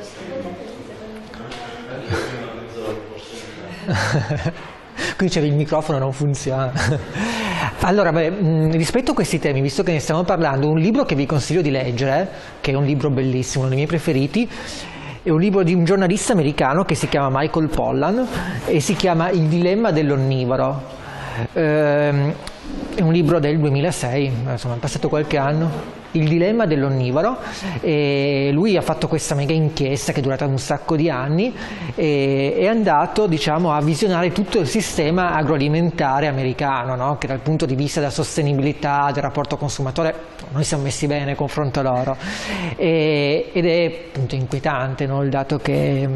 Qui c'è il microfono, non funziona. Allora, rispetto a questi temi, visto che ne stiamo parlando, un libro che vi consiglio di leggere, che è un libro bellissimo, uno dei miei preferiti, è un libro di un giornalista americano che si chiama Michael Pollan e si chiama Il dilemma dell'onnivoro. È un libro del 2006, insomma è passato qualche anno. Il dilemma dell'onnivoro, e lui ha fatto questa mega inchiesta che è durata un sacco di anni e è andato, diciamo, a visionare tutto il sistema agroalimentare americano, no? Che dal punto di vista della sostenibilità, del rapporto consumatore, noi siamo messi bene in confronto a loro, ed è appunto inquietante, no? Il dato che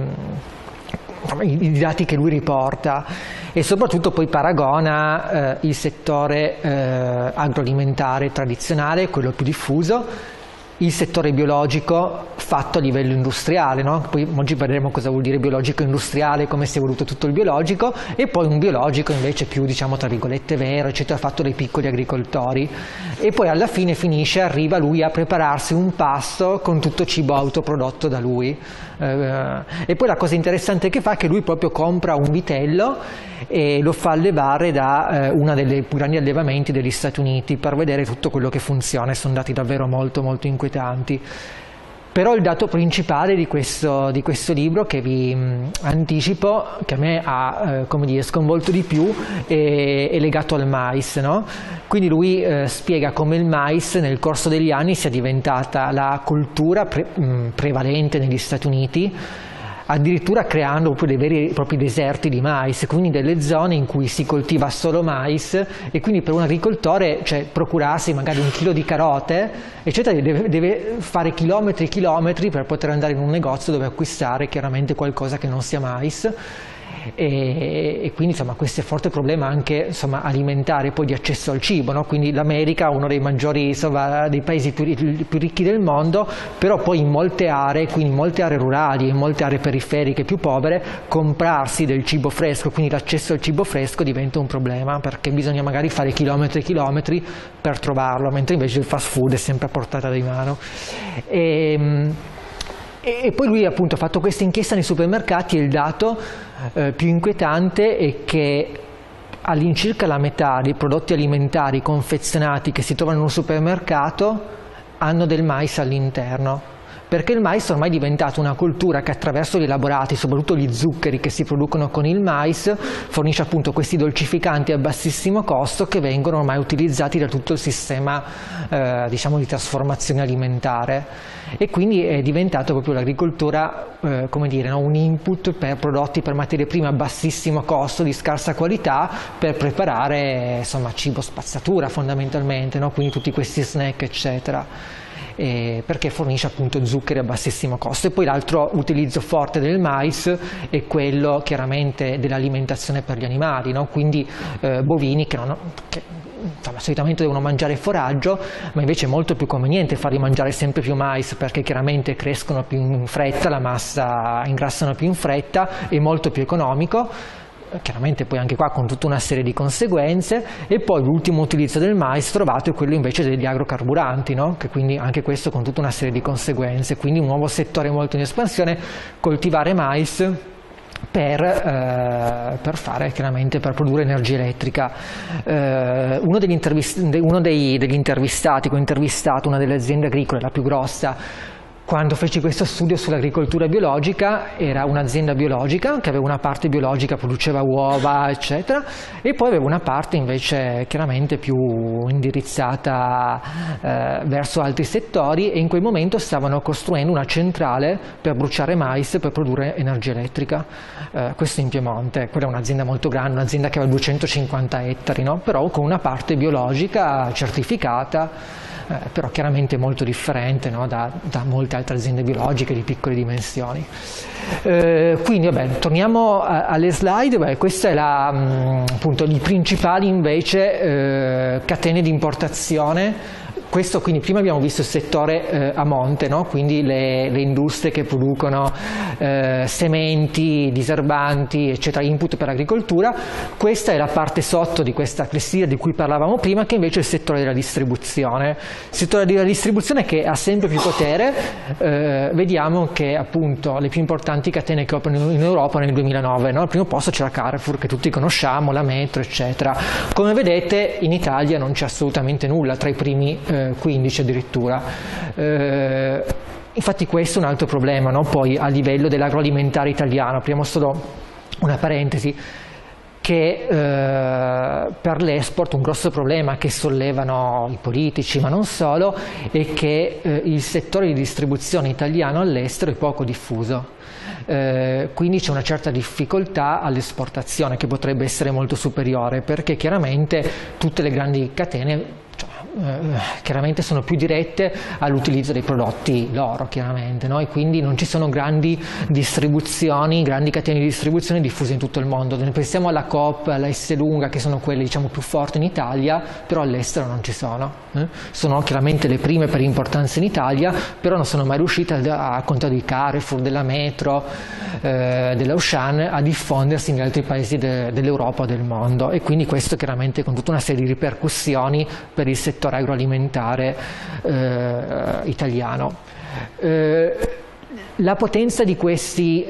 i dati che lui riporta, e soprattutto poi paragona il settore agroalimentare tradizionale, quello più diffuso, il settore biologico fatto a livello industriale, no? Poi oggi vedremo cosa vuol dire biologico industriale, come si è evoluto tutto il biologico, e poi un biologico invece più, diciamo, tra virgolette vero, eccetera, fatto dai piccoli agricoltori, e poi alla fine arriva lui a prepararsi un pasto con tutto cibo autoprodotto da lui. E poi la cosa interessante che fa è che lui proprio compra un vitello e lo fa allevare da uno dei più grandi allevamenti degli Stati Uniti per vedere tutto quello che funziona, e sono dati davvero molto molto inquietanti. Però il dato principale di questo libro, che vi anticipo, che a me ha come dire, sconvolto di più, è legato al mais, no? Quindi lui spiega come il mais nel corso degli anni sia diventata la coltura prevalente negli Stati Uniti, addirittura creando proprio dei veri e propri deserti di mais, quindi delle zone in cui si coltiva solo mais, e quindi per un agricoltore, cioè, procurarsi magari un chilo di carote, eccetera, deve fare chilometri e chilometri per poter andare in un negozio dove acquistare chiaramente qualcosa che non sia mais. E quindi, insomma, questo è un forte problema anche, insomma, alimentare, poi di accesso al cibo, no? Quindi l'America, uno dei maggiori, insomma, dei paesi più ricchi del mondo, però poi in molte aree, quindi in molte aree rurali, in molte aree periferiche più povere, comprarsi del cibo fresco, quindi l'accesso al cibo fresco diventa un problema, perché bisogna magari fare chilometri e chilometri per trovarlo, mentre invece il fast food è sempre a portata di mano. E poi lui, appunto, ha fatto questa inchiesta nei supermercati, e il dato più inquietante è che all'incirca la metà dei prodotti alimentari confezionati che si trovano in un supermercato hanno del mais all'interno, perché il mais ormai è diventato una coltura che, attraverso gli elaborati, soprattutto gli zuccheri che si producono con il mais, fornisce appunto questi dolcificanti a bassissimo costo che vengono ormai utilizzati da tutto il sistema diciamo di trasformazione alimentare, e quindi è diventato proprio l'agricoltura come dire, no? Un input per prodotti, per materie prime a bassissimo costo, di scarsa qualità, per preparare, insomma, cibo spazzatura fondamentalmente, no? Quindi tutti questi snack eccetera. Perché fornisce appunto zuccheri a bassissimo costo. E poi l'altro utilizzo forte del mais è quello chiaramente dell'alimentazione per gli animali, no? Quindi bovini che insomma, solitamente devono mangiare foraggio, ma invece è molto più conveniente farli mangiare sempre più mais, perché chiaramente crescono più in fretta, la massa ingrassano più in fretta, è molto più economico. Chiaramente poi anche qua con tutta una serie di conseguenze. E poi l'ultimo utilizzo del mais trovato è quello invece degli agrocarburanti, no? Che quindi anche questo con tutta una serie di conseguenze, quindi un nuovo settore molto in espansione, coltivare mais per fare, chiaramente, per produrre energia elettrica. Uno degli intervistati, che ho intervistato, una delle aziende agricole, la più grossa, quando feci questo studio sull'agricoltura biologica, era un'azienda biologica che aveva una parte biologica, produceva uova eccetera, e poi aveva una parte invece chiaramente più indirizzata verso altri settori, e in quel momento stavano costruendo una centrale per bruciare mais per produrre energia elettrica. Questo in Piemonte. Quella è un'azienda molto grande, un'azienda che aveva 250 ettari, no? Però con una parte biologica certificata, però chiaramente molto differente, no? da molte altre aziende biologiche di piccole dimensioni. Quindi vabbè, torniamo alle slide. Questa è appunto i principali invece catene di importazione questo quindi prima abbiamo visto il settore a monte, no? Quindi le industrie che producono sementi, diserbanti, eccetera, input per l'agricoltura. Questa è la parte sotto di questa classifica di cui parlavamo prima, che invece è il settore della distribuzione. Il settore della distribuzione che ha sempre più potere, vediamo che appunto le più importanti catene che operano in Europa nel 2009, no? Al primo posto c'è la Carrefour, che tutti conosciamo, la Metro, eccetera. Come vedete in Italia non c'è assolutamente nulla tra i primi 15 addirittura. Infatti questo è un altro problema, no? Poi a livello dell'agroalimentare italiano, apriamo solo una parentesi, che per l'export un grosso problema che sollevano i politici, ma non solo, è che il settore di distribuzione italiano all'estero è poco diffuso. Quindi c'è una certa difficoltà all'esportazione che potrebbe essere molto superiore, perché chiaramente tutte le grandi catene chiaramente sono più dirette all'utilizzo dei prodotti loro, chiaramente, no? E quindi non ci sono grandi distribuzioni, grandi catene di distribuzione diffuse in tutto il mondo. Pensiamo alla Coop, alla Esselunga, che sono quelle diciamo più forti in Italia, però all'estero non ci sono. Sono chiaramente le prime per importanza in Italia, però non sono mai riuscite a contare di Carrefour, della Metro, della Auchan, a diffondersi negli altri paesi dell'Europa o del mondo, e quindi questo chiaramente con tutta una serie di ripercussioni per il settore agroalimentare italiano. La potenza di questi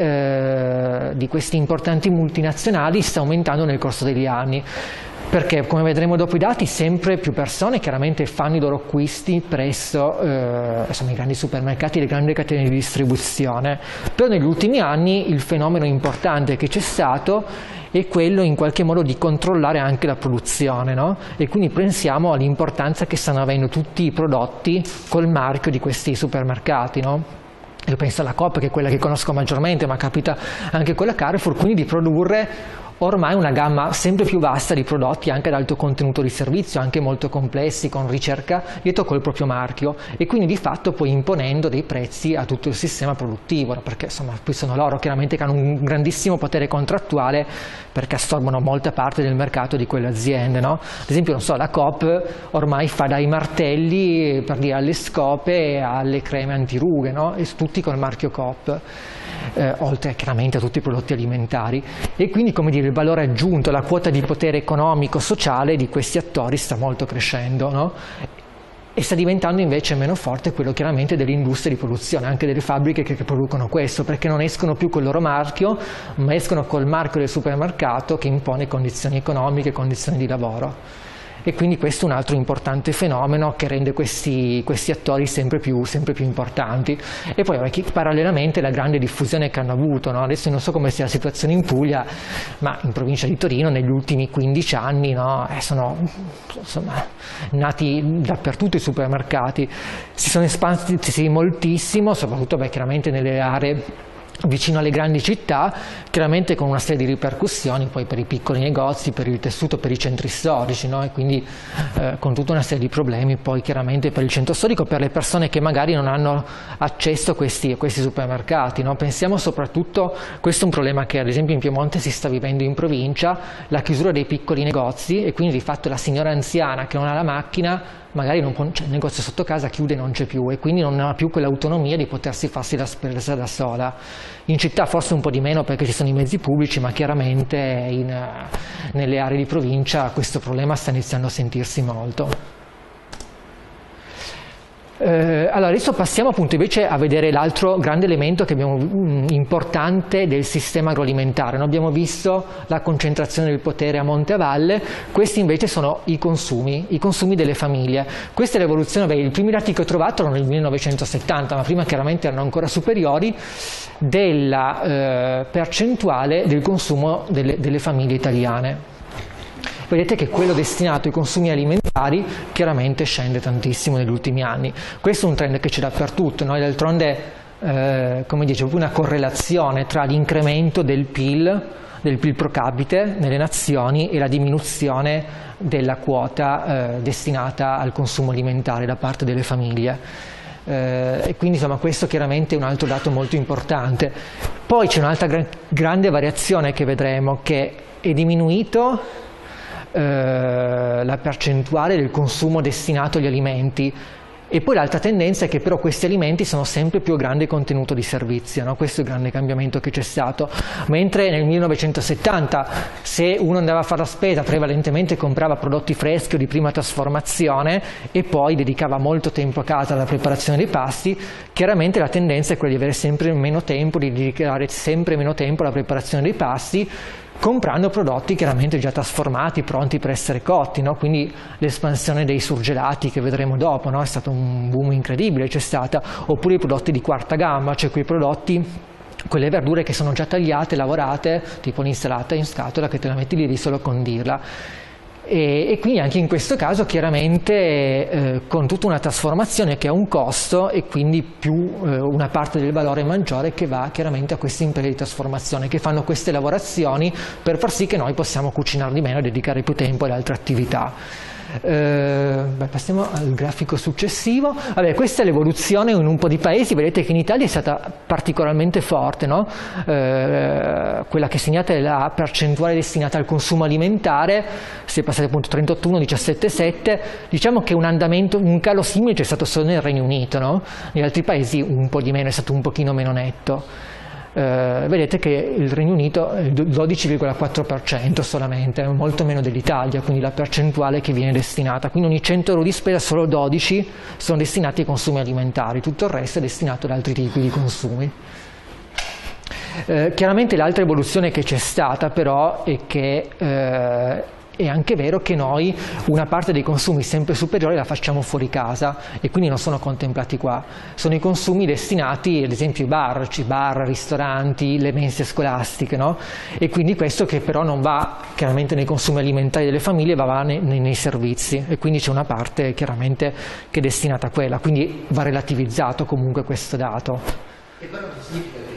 importanti multinazionali sta aumentando nel corso degli anni, perché come vedremo dopo i dati sempre più persone chiaramente fanno i loro acquisti presso insomma, i grandi supermercati, le grandi catene di distribuzione. Però negli ultimi anni il fenomeno importante che c'è stato è quello in qualche modo di controllare anche la produzione, no? E quindi pensiamo all'importanza che stanno avendo tutti i prodotti col marchio di questi supermercati, no? Io penso alla Coop, che è quella che conosco maggiormente, ma capita anche con la Carrefour, quindi di produrre ormai una gamma sempre più vasta di prodotti anche ad alto contenuto di servizio, anche molto complessi, con ricerca dietro col proprio marchio, e quindi di fatto poi imponendo dei prezzi a tutto il sistema produttivo, perché insomma poi sono loro chiaramente che hanno un grandissimo potere contrattuale, perché assorbono molta parte del mercato di quelle aziende, no? Ad esempio, non so, la Coop ormai fa dai martelli per dire alle scope alle creme antirughe, no? E tutti col marchio Coop. Oltre chiaramente a tutti i prodotti alimentari, e quindi come dire il valore aggiunto, la quota di potere economico, sociale di questi attori sta molto crescendo, no? E sta diventando invece meno forte quello chiaramente delle industrie di produzione, anche delle fabbriche che producono questo, perché non escono più col loro marchio, ma escono col marchio del supermercato che impone condizioni economiche, condizioni di lavoro. E quindi questo è un altro importante fenomeno che rende questi attori sempre più importanti. E poi parallelamente la grande diffusione che hanno avuto, no? Adesso non so come sia la situazione in Puglia, ma in provincia di Torino negli ultimi 15 anni, no? Sono insomma, nati dappertutto i supermercati, si sono espansi moltissimo, soprattutto chiaramente nelle aree vicino alle grandi città, chiaramente con una serie di ripercussioni poi per i piccoli negozi, per il tessuto, per i centri storici, no? E quindi con tutta una serie di problemi poi chiaramente per il centro storico, per le persone che magari non hanno accesso a questi supermercati, no? Pensiamo soprattutto, questo è un problema che ad esempio in Piemonte si sta vivendo in provincia, la chiusura dei piccoli negozi, e quindi di fatto la signora anziana che non ha la macchina magari non può, cioè, il negozio sotto casa chiude e non c'è più, e quindi non ha più quell'autonomia di potersi farsi la spesa da sola. In città forse un po' di meno perché ci sono i mezzi pubblici, ma chiaramente nelle aree di provincia questo problema sta iniziando a sentirsi molto. Allora adesso passiamo appunto invece a vedere l'altro grande elemento che abbiamo importante del sistema agroalimentare. Noi abbiamo visto la concentrazione del potere a monte e a valle, questi invece sono i consumi delle famiglie. Questa è l'evoluzione, i primi dati che ho trovato erano nel 1970, ma prima chiaramente erano ancora superiori, della percentuale del consumo delle famiglie italiane. Vedete che quello destinato ai consumi alimentari chiaramente scende tantissimo negli ultimi anni. Questo è un trend che c'è dappertutto, no? D'altronde, come dicevo, una correlazione tra l'incremento del PIL pro capite nelle nazioni e la diminuzione della quota destinata al consumo alimentare da parte delle famiglie. E quindi insomma questo chiaramente è un altro dato molto importante. Poi c'è un'altra grande variazione che vedremo, che è diminuito la percentuale del consumo destinato agli alimenti. E poi l'altra tendenza è che però questi alimenti sono sempre più a grande contenuto di servizio, no? Questo è il grande cambiamento che c'è stato. Mentre nel 1970, se uno andava a fare la spesa, prevalentemente comprava prodotti freschi o di prima trasformazione e poi dedicava molto tempo a casa alla preparazione dei pasti, chiaramente la tendenza è quella di avere sempre meno tempo, di dedicare sempre meno tempo alla preparazione dei pasti, comprando prodotti chiaramente già trasformati, pronti per essere cotti, no? Quindi l'espansione dei surgelati che vedremo dopo, no? È stato un boom incredibile, c'è stata, oppure i prodotti di quarta gamma, cioè quei prodotti, quelle verdure che sono già tagliate, lavorate, tipo l'insalata in scatola che te la metti lì, devi solo condirla. E quindi anche in questo caso chiaramente con tutta una trasformazione che ha un costo e quindi più una parte del valore maggiore che va chiaramente a queste imprese di trasformazione che fanno queste lavorazioni per far sì che noi possiamo cucinare di meno e dedicare più tempo ad altre attività. Passiamo al grafico successivo. Vabbè, questa è l'evoluzione in un po' di paesi. Vedete che in Italia è stata particolarmente forte, no? Quella che segnate è la percentuale destinata al consumo alimentare, si è passati appunto 38,1, 17,7. Diciamo che un andamento, un calo simile c'è stato solo nel Regno Unito, no? Negli altri paesi un po' di meno, è stato un pochino meno netto. Vedete che il Regno Unito è il 12,4% solamente, molto meno dell'Italia, quindi la percentuale che viene destinata. Quindi ogni 100 euro di spesa solo 12 sono destinati ai consumi alimentari, tutto il resto è destinato ad altri tipi di consumi. Chiaramente l'altra evoluzione che c'è stata però è che è anche vero che noi una parte dei consumi sempre superiori la facciamo fuori casa e quindi non sono contemplati qua. Sono i consumi destinati ad esempio ai bar, ristoranti, le mense scolastiche, no? E quindi questo che però non va chiaramente nei consumi alimentari delle famiglie, va nei servizi e quindi c'è una parte chiaramente che è destinata a quella, quindi va relativizzato comunque questo dato. E però non significa che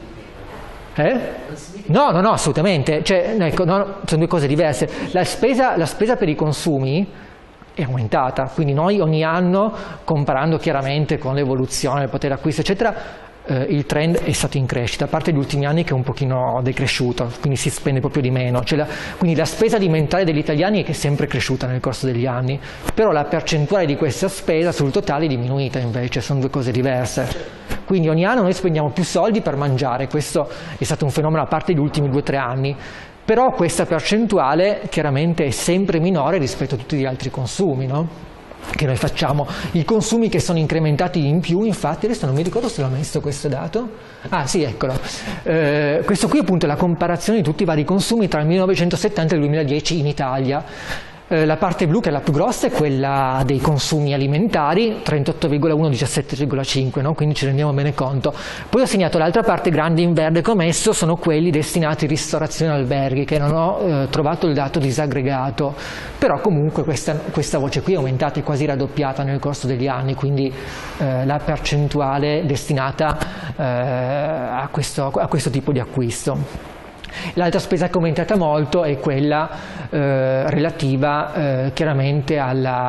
No, assolutamente, cioè, ecco, no, sono due cose diverse. La spesa per i consumi è aumentata, quindi noi ogni anno, comparando chiaramente con l'evoluzione del potere d'acquisto, eccetera, il trend è stato in crescita, a parte gli ultimi anni che è un pochino decresciuto, quindi si spende proprio di meno. Cioè quindi la spesa alimentare degli italiani è sempre cresciuta nel corso degli anni, però la percentuale di questa spesa sul totale è diminuita invece, sono due cose diverse. Quindi ogni anno noi spendiamo più soldi per mangiare, questo è stato un fenomeno a parte gli ultimi 2 o 3 anni, però questa percentuale chiaramente è sempre minore rispetto a tutti gli altri consumi, no? Che noi facciamo. I consumi che sono incrementati in più, infatti, adesso non mi ricordo se l'ho messo questo dato, sì, eccolo, questo qui appunto è la comparazione di tutti i vari consumi tra il 1970 e il 2010 in Italia. La parte blu, che è la più grossa, è quella dei consumi alimentari, 38,1, 17,5, no? Quindi ci rendiamo bene conto. Poi ho segnato l'altra parte grande in verde che ho messo, sono quelli destinati a ristorazione e alberghi, che non ho trovato il dato disaggregato, però comunque questa voce qui è aumentata e quasi raddoppiata nel corso degli anni, quindi la percentuale destinata a questo tipo di acquisto. L'altra spesa che è aumentata molto è quella relativa chiaramente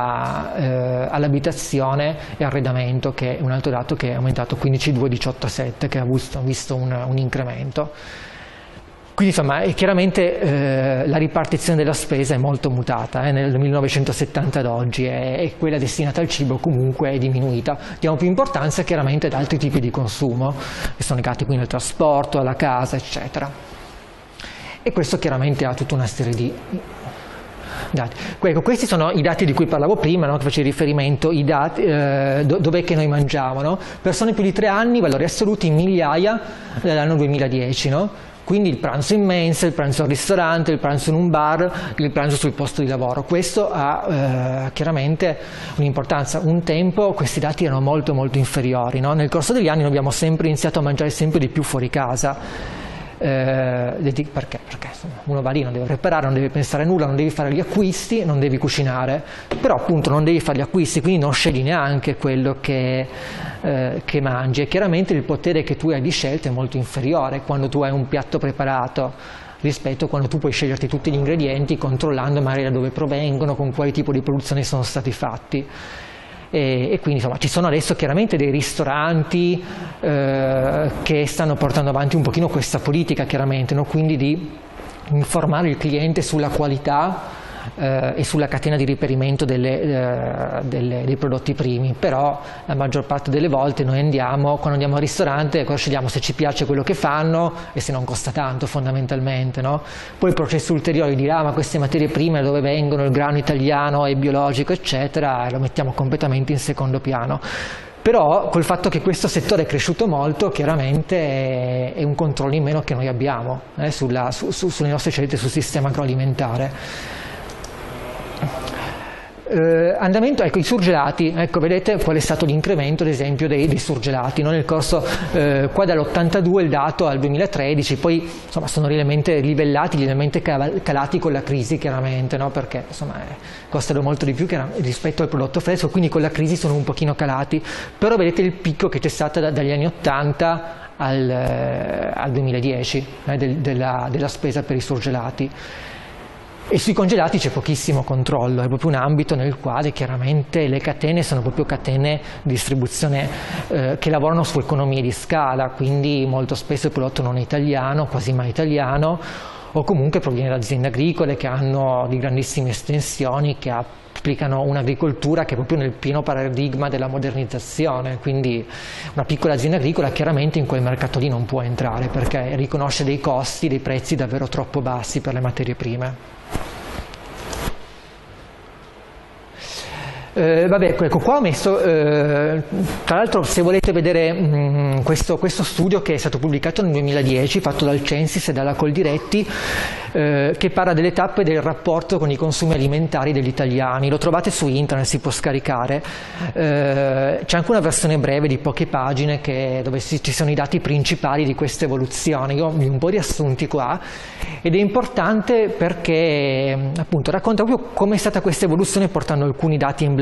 all'abitazione e arredamento, che è un altro dato che è aumentato 15,2, 18,7, che ha visto un incremento. Quindi insomma chiaramente la ripartizione della spesa è molto mutata, nel 1970 ad oggi e quella destinata al cibo comunque è diminuita. Diamo più importanza chiaramente ad altri tipi di consumo, che sono legati quindi al trasporto, alla casa, eccetera. E questo chiaramente ha tutta una serie di dati. Ecco, questi sono i dati di cui parlavo prima, no? Che facevo riferimento, i dati dov'è che noi mangiamo, no? Persone più di 3 anni, valori assoluti in migliaia dall'anno 2010, no? Quindi il pranzo in mensa, il pranzo al ristorante, il pranzo in un bar, il pranzo sul posto di lavoro. Questo ha chiaramente un'importanza. Un tempo questi dati erano molto molto inferiori, no? Nel corso degli anni noi abbiamo sempre iniziato a mangiare sempre di più fuori casa. Perché? Perché uno va lì, non deve preparare, non deve pensare a nulla, non devi fare gli acquisti, non devi cucinare, però appunto non devi fare gli acquisti, quindi non scegli neanche quello che mangi, e chiaramente il potere che tu hai di scelta è molto inferiore quando tu hai un piatto preparato rispetto a quando tu puoi sceglierti tutti gli ingredienti controllando magari da dove provengono, con quale tipo di produzione sono stati fatti. E quindi insomma ci sono adesso chiaramente dei ristoranti che stanno portando avanti un pochino questa politica chiaramente, no? Quindi di informare il cliente sulla qualità e sulla catena di riperimento dei prodotti primi, però la maggior parte delle volte noi quando andiamo al ristorante, scegliamo se ci piace quello che fanno e se non costa tanto fondamentalmente, no? Poi il processo ulteriore dirà ma queste materie prime da dove vengono, il grano italiano è biologico eccetera, e lo mettiamo completamente in secondo piano. Però col fatto che questo settore è cresciuto molto, chiaramente è un controllo in meno che noi abbiamo sulle nostre scelte sul sistema agroalimentare. Andamento, ecco, i surgelati, ecco, vedete qual è stato l'incremento ad esempio dei surgelati, no? Nel corso qua dall'82 il dato al 2013, poi insomma sono lievemente calati con la crisi chiaramente, no? Perché insomma costano molto di più rispetto al prodotto fresco, quindi con la crisi sono un pochino calati, però vedete il picco che c'è stato dagli anni 80 al 2010 della spesa per i surgelati. E sui congelati c'è pochissimo controllo, è proprio un ambito nel quale chiaramente le catene sono proprio catene di distribuzione che lavorano su economie di scala, quindi molto spesso il prodotto non è italiano, quasi mai italiano, o comunque proviene da aziende agricole che hanno di grandissime estensioni, che applicano un'agricoltura che è proprio nel pieno paradigma della modernizzazione, quindi una piccola azienda agricola chiaramente in quel mercato lì non può entrare perché riconosce dei costi, dei prezzi davvero troppo bassi per le materie prime. Vabbè, ecco, qua ho messo, tra l'altro se volete vedere questo studio che è stato pubblicato nel 2010, fatto dal Censis e dalla Coldiretti, che parla delle tappe del rapporto con i consumi alimentari degli italiani, lo trovate su internet, si può scaricare, c'è anche una versione breve di poche pagine dove ci sono i dati principali di questa evoluzione, io ho un po' riassunti qua, ed è importante perché appunto racconta proprio come è stata questa evoluzione portando alcuni dati emblematici.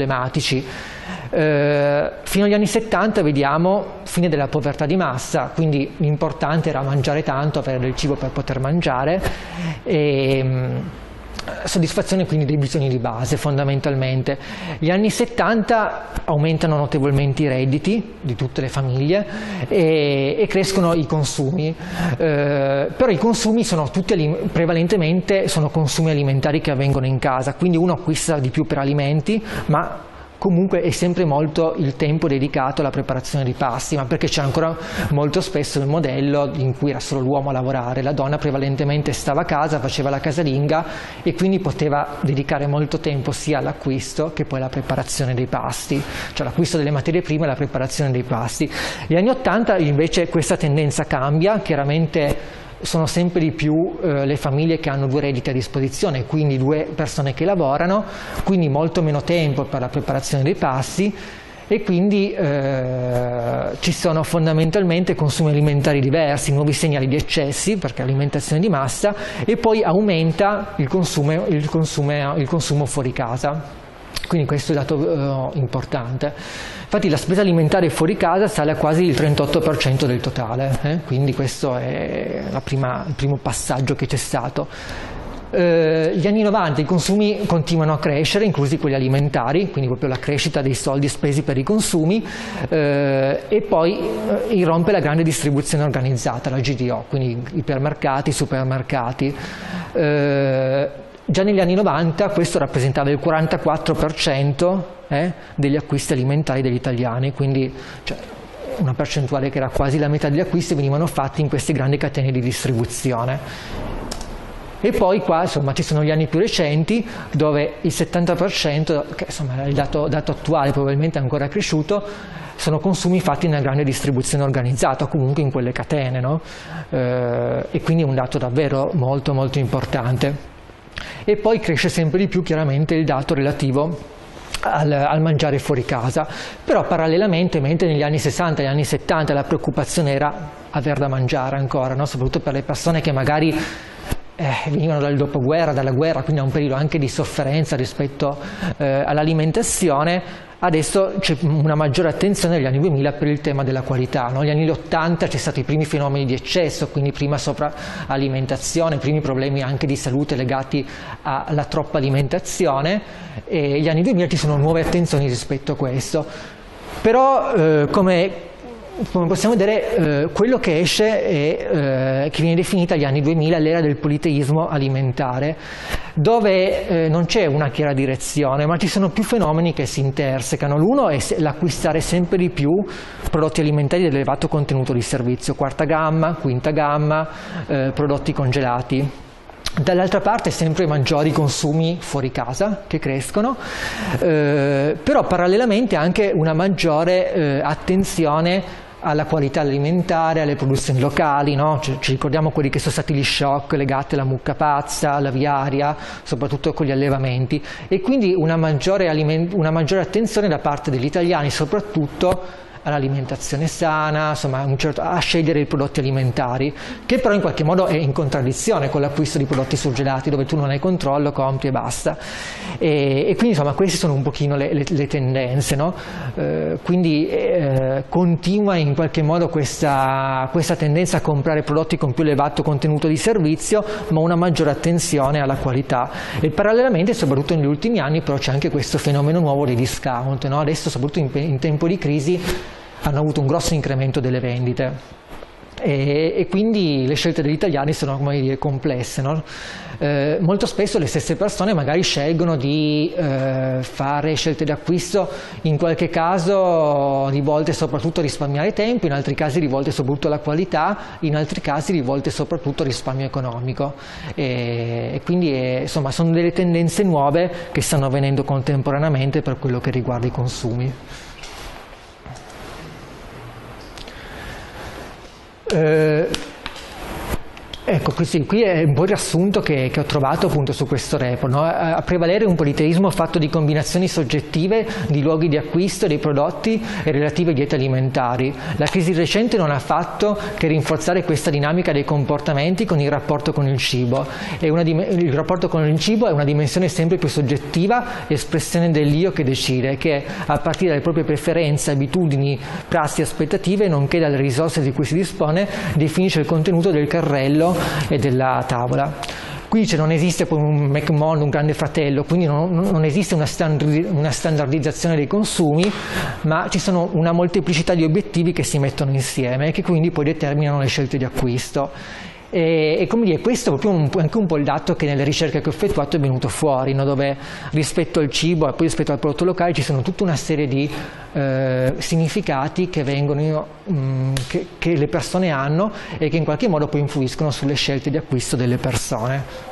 Fino agli anni 70 vediamo fine della povertà di massa, quindi l'importante era mangiare tanto, avere del cibo per poter mangiare e soddisfazione quindi dei bisogni di base fondamentalmente. Gli anni 70 aumentano notevolmente i redditi di tutte le famiglie e crescono i consumi, però i consumi sono tutti prevalentemente sono consumi alimentari che avvengono in casa, quindi uno acquista di più per alimenti, ma comunque è sempre molto il tempo dedicato alla preparazione di pasti, ma perché c'è ancora molto spesso il modello in cui era solo l'uomo a lavorare, la donna prevalentemente stava a casa, faceva la casalinga e quindi poteva dedicare molto tempo sia all'acquisto che poi alla preparazione dei pasti, cioè l'acquisto delle materie prime e la preparazione dei pasti. Negli anni 80 invece questa tendenza cambia, chiaramente sono sempre di più le famiglie che hanno due redditi a disposizione, quindi due persone che lavorano, quindi molto meno tempo per la preparazione dei pasti e quindi ci sono fondamentalmente consumi alimentari diversi, nuovi segnali di eccessi perché alimentazione di massa e poi aumenta il consumo fuori casa. Quindi questo è il dato importante. Infatti la spesa alimentare fuori casa sale a quasi il 38% del totale, quindi questo è il primo passaggio che c'è stato. Gli anni 90 i consumi continuano a crescere, inclusi quelli alimentari, quindi proprio la crescita dei soldi spesi per i consumi, e poi irrompe la grande distribuzione organizzata, la GDO, quindi ipermercati, supermercati. Già negli anni 90 questo rappresentava il 44% degli acquisti alimentari degli italiani, quindi una percentuale che era quasi la metà degli acquisti venivano fatti in queste grandi catene di distribuzione. E poi qua insomma ci sono gli anni più recenti dove il 70%, che insomma è il dato attuale, probabilmente ancora cresciuto, sono consumi fatti nella grande distribuzione organizzata, comunque in quelle catene, no? E quindi è un dato davvero molto molto importante. E poi cresce sempre di più chiaramente il dato relativo al mangiare fuori casa, però parallelamente, mentre negli anni 60 e negli anni 70 la preoccupazione era aver da mangiare ancora, no? Soprattutto per le persone che magari venivano dal dopoguerra, dalla guerra, quindi a un periodo anche di sofferenza rispetto all'alimentazione, adesso c'è una maggiore attenzione negli anni 2000 per il tema della qualità, no? Negli anni 80 c'è stati i primi fenomeni di eccesso, quindi prima sovralimentazione, primi problemi anche di salute legati alla troppa alimentazione, e negli anni 2000 ci sono nuove attenzioni rispetto a questo. Però come come possiamo vedere, quello che esce è che viene definita agli anni 2000 l'era del politeismo alimentare, dove non c'è una chiara direzione, ma ci sono più fenomeni che si intersecano. L'uno è l'acquistare sempre di più prodotti alimentari di elevato contenuto di servizio, quarta gamma, quinta gamma, prodotti congelati. Dall'altra parte sempre maggiori consumi fuori casa che crescono, però parallelamente anche una maggiore attenzione alla qualità alimentare, alle produzioni locali, no? Ci ricordiamo quelli che sono stati gli shock legati alla mucca pazza, all'aviaria, soprattutto con gli allevamenti, e quindi una maggiore attenzione da parte degli italiani, soprattutto all'alimentazione sana, insomma a scegliere i prodotti alimentari, che però in qualche modo è in contraddizione con l'acquisto di prodotti surgelati, dove tu non hai controllo, compri e basta. E quindi insomma queste sono un pochino le tendenze, no? Quindi continua in qualche modo questa tendenza a comprare prodotti con più elevato contenuto di servizio, ma una maggiore attenzione alla qualità. E parallelamente, soprattutto negli ultimi anni, però c'è anche questo fenomeno nuovo dei discount, no? Adesso, soprattutto in tempo di crisi, hanno avuto un grosso incremento delle vendite e quindi le scelte degli italiani sono, come dire, complesse, no? Molto spesso le stesse persone magari scelgono di fare scelte di acquisto, in qualche caso rivolte soprattutto a risparmiare tempo, in altri casi rivolte soprattutto alla qualità, in altri casi rivolte soprattutto al risparmio economico, e quindi insomma sono delle tendenze nuove che stanno avvenendo contemporaneamente per quello che riguarda i consumi. Ecco, qui è un po' il riassunto che ho trovato appunto su questo report, no? A prevalere un politeismo fatto di combinazioni soggettive di luoghi di acquisto dei prodotti e relative diete alimentari. La crisi recente non ha fatto che rinforzare questa dinamica dei comportamenti con il rapporto con il cibo. Il rapporto con il cibo è una dimensione sempre più soggettiva, espressione dell'io che decide, che a partire dalle proprie preferenze, abitudini, prassi, aspettative, nonché dalle risorse di cui si dispone, definisce il contenuto del carrello e della tavola. Qui non esiste poi un McMahon, un grande fratello, quindi non esiste una standardizzazione dei consumi, ma ci sono una molteplicità di obiettivi che si mettono insieme e che quindi poi determinano le scelte di acquisto. E come dire, questo è proprio anche un po' il dato che nelle ricerche che ho effettuato è venuto fuori, no? Dove rispetto al cibo e poi rispetto al prodotto locale ci sono tutta una serie di significati che vengono che le persone hanno e che in qualche modo poi influiscono sulle scelte di acquisto delle persone.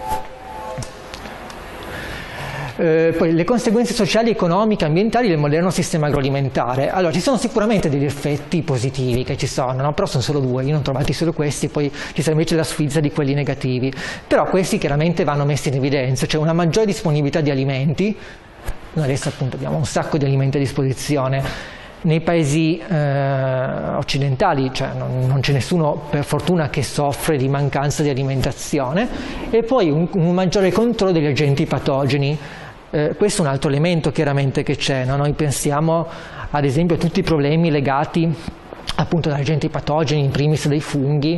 Poi le conseguenze sociali, economiche, ambientali del moderno sistema agroalimentare. Allora, ci sono sicuramente degli effetti positivi che ci sono, no? Però sono solo due, io non ho trovati solo questi, poi ci sarà invece la sfilza di quelli negativi. Però questi chiaramente vanno messi in evidenza, cioè una maggiore disponibilità di alimenti. Noi adesso appunto abbiamo un sacco di alimenti a disposizione. Nei paesi occidentali, cioè non c'è nessuno per fortuna che soffre di mancanza di alimentazione, e poi un maggiore controllo degli agenti patogeni. Questo è un altro elemento chiaramente che c'è, no? Noi pensiamo ad esempio a tutti i problemi legati appunto da agenti patogeni, in primis dei funghi,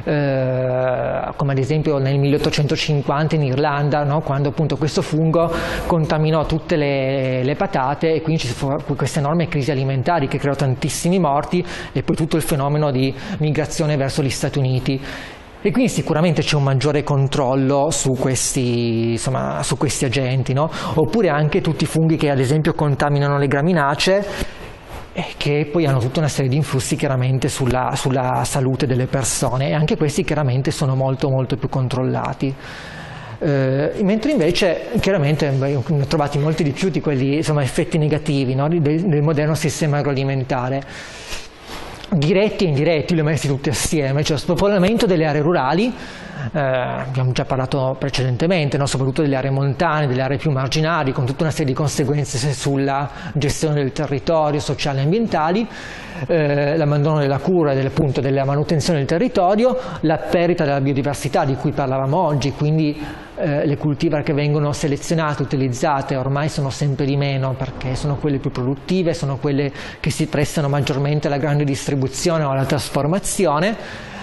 come ad esempio nel 1850 in Irlanda, no? Quando appunto questo fungo contaminò tutte le patate e quindi ci fu queste enormi crisi alimentari che creò tantissimi morti e poi tutto il fenomeno di migrazione verso gli Stati Uniti. E quindi sicuramente c'è un maggiore controllo su questi agenti, no? Oppure anche tutti i funghi che ad esempio contaminano le graminacee, che poi hanno tutta una serie di influssi chiaramente sulla salute delle persone, e anche questi chiaramente sono molto molto più controllati. Mentre invece chiaramente ne ho trovati molti di più di quelli, insomma, effetti negativi, no? del moderno sistema agroalimentare. Diretti e indiretti li ho messi tutti assieme, cioè spopolamento delle aree rurali, abbiamo già parlato precedentemente, no? Soprattutto delle aree montane, delle aree più marginali, con tutta una serie di conseguenze sulla gestione del territorio, sociale e ambientali, l'abbandono della cura e appunto della manutenzione del territorio, la perdita della biodiversità di cui parlavamo oggi, quindi le cultivar che vengono selezionate, utilizzate, ormai sono sempre di meno perché sono quelle più produttive, sono quelle che si prestano maggiormente alla grande distribuzione o alla trasformazione,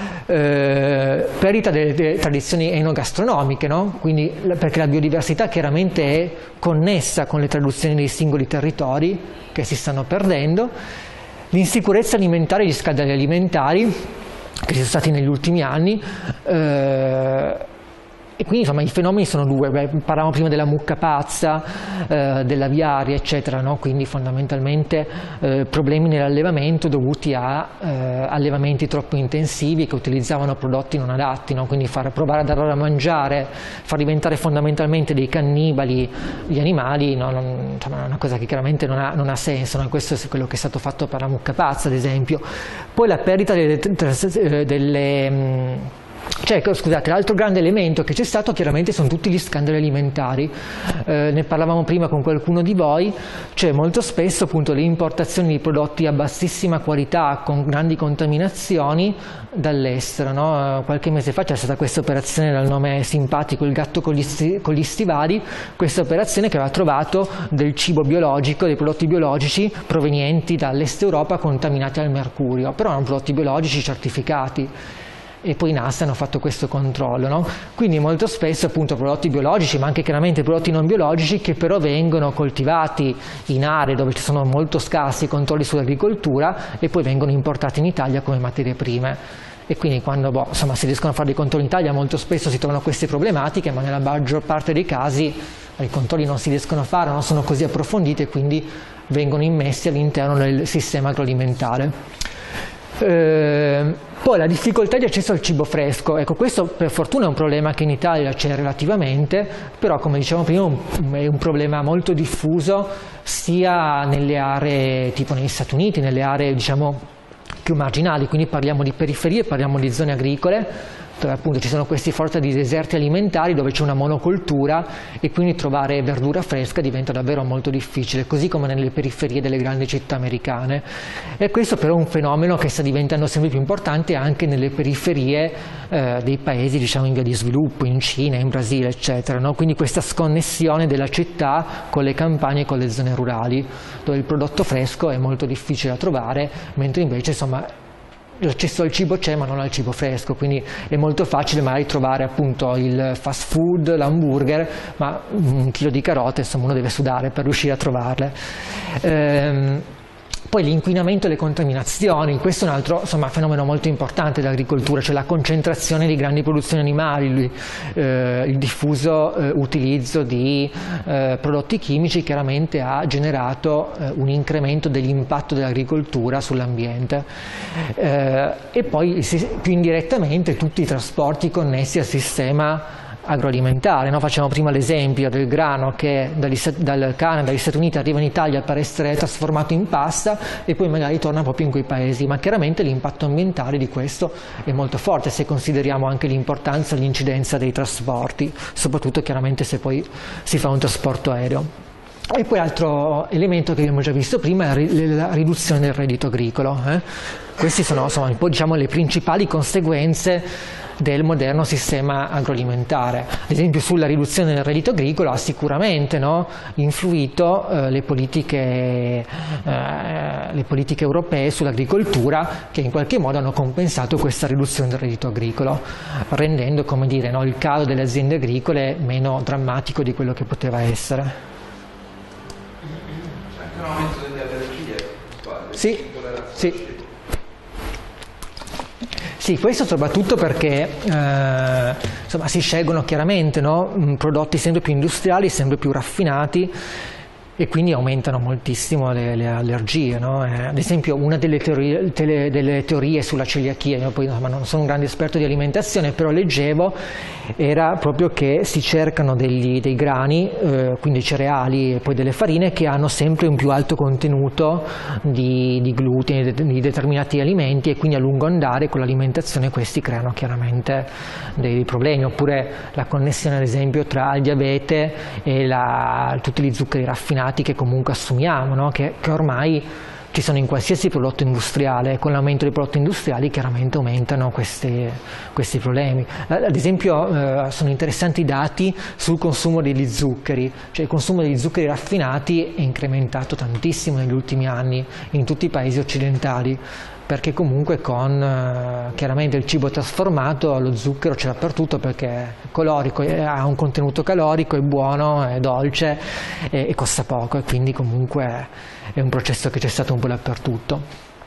perdita delle tradizioni enogastronomiche, no? Quindi, perché la biodiversità chiaramente è connessa con le tradizioni dei singoli territori che si stanno perdendo. L'insicurezza alimentare e gli scandali alimentari che ci sono stati negli ultimi anni, e quindi insomma i fenomeni sono due. Parlavamo prima della mucca pazza, dell'aviaria eccetera, no? Quindi fondamentalmente problemi nell'allevamento dovuti a allevamenti troppo intensivi che utilizzavano prodotti non adatti, no? Quindi provare a dar loro da mangiare, far diventare fondamentalmente dei cannibali gli animali, no? Insomma, è una cosa che chiaramente non ha senso, no? Questo è quello che è stato fatto per la mucca pazza ad esempio. Poi la perdita scusate, l'altro grande elemento che c'è stato chiaramente sono tutti gli scandali alimentari. Ne parlavamo prima con qualcuno di voi, cioè molto spesso appunto le importazioni di prodotti a bassissima qualità con grandi contaminazioni dall'estero, no? Qualche mese fa c'è stata questa operazione dal nome simpatico, il gatto con gli stivali, questa operazione che aveva trovato del cibo biologico, dei prodotti biologici provenienti dall'est Europa contaminati al mercurio, però erano prodotti biologici certificati. E poi i NASA hanno fatto questo controllo, no? Quindi molto spesso appunto prodotti biologici, ma anche chiaramente prodotti non biologici, che però vengono coltivati in aree dove ci sono molto scarsi controlli sull'agricoltura e poi vengono importati in Italia come materie prime. E quindi quando insomma, si riescono a fare dei controlli in Italia molto spesso si trovano queste problematiche, ma nella maggior parte dei casi i controlli non si riescono a fare, non sono così approfonditi e quindi vengono immessi all'interno del sistema agroalimentare. Poi la difficoltà di accesso al cibo fresco, ecco, questo per fortuna è un problema che in Italia c'è relativamente, però come dicevamo prima è un problema molto diffuso sia nelle aree tipo negli Stati Uniti, nelle aree diciamo più marginali, quindi parliamo di periferie, parliamo di zone agricole, dove appunto ci sono questi sorta di deserti alimentari dove c'è una monocoltura e quindi trovare verdura fresca diventa davvero molto difficile, così come nelle periferie delle grandi città americane. E questo però è un fenomeno che sta diventando sempre più importante anche nelle periferie dei paesi diciamo in via di sviluppo, in Cina, in Brasile eccetera, no? Quindi questa sconnessione della città con le campagne e con le zone rurali, dove il prodotto fresco è molto difficile da trovare, mentre invece insomma l'accesso al cibo c'è ma non al cibo fresco, quindi è molto facile magari trovare appunto il fast food, l'hamburger, ma un chilo di carote insomma uno deve sudare per riuscire a trovarle. Poi l'inquinamento e le contaminazioni, questo è un altro insomma, fenomeno molto importante dell'agricoltura, cioè la concentrazione di grandi produzioni animali, il diffuso utilizzo di prodotti chimici chiaramente ha generato un incremento dell'impatto dell'agricoltura sull'ambiente. E poi più indirettamente tutti i trasporti connessi al sistema agroalimentare, no? Facciamo prima l'esempio del grano che dal Canada, dagli Stati Uniti arriva in Italia per essere trasformato in pasta e poi magari torna proprio in quei paesi, ma chiaramente l'impatto ambientale di questo è molto forte se consideriamo anche l'importanza e l'incidenza dei trasporti, soprattutto chiaramente se poi si fa un trasporto aereo. E poi altro elemento che abbiamo già visto prima è la riduzione del reddito agricolo. Queste sono insomma, un po' diciamo, le principali conseguenze del moderno sistema agroalimentare. Ad esempio sulla riduzione del reddito agricolo ha sicuramente influito le politiche europee sull'agricoltura, che in qualche modo hanno compensato questa riduzione del reddito agricolo, rendendo come dire, il calo delle aziende agricole meno drammatico di quello che poteva essere. C'è anche un aumento delle allergie, sì, sì. Sì, questo soprattutto perché insomma, si scelgono chiaramente prodotti sempre più industriali, sempre più raffinati e quindi aumentano moltissimo le allergie. Ad esempio una delle teorie sulla celiachia, io poi insomma, non sono un grande esperto di alimentazione, però leggevo, era proprio che si cercano dei grani, quindi cereali e poi delle farine che hanno sempre un più alto contenuto di glutine, di determinati alimenti, e quindi a lungo andare con l'alimentazione questi creano chiaramente dei problemi, oppure la connessione ad esempio tra il diabete e tutti gli zuccheri raffinati che comunque assumiamo, che ormai ci sono in qualsiasi prodotto industriale, e con l'aumento dei prodotti industriali chiaramente aumentano questi problemi. Ad esempio sono interessanti i dati sul consumo degli zuccheri, cioè il consumo degli zuccheri raffinati è incrementato tantissimo negli ultimi anni in tutti i paesi occidentali, perché comunque con chiaramente il cibo trasformato lo zucchero c'è dappertutto perché è calorico, ha un contenuto calorico, è buono, è dolce e costa poco, e quindi comunque è un processo che c'è stato un po' dappertutto.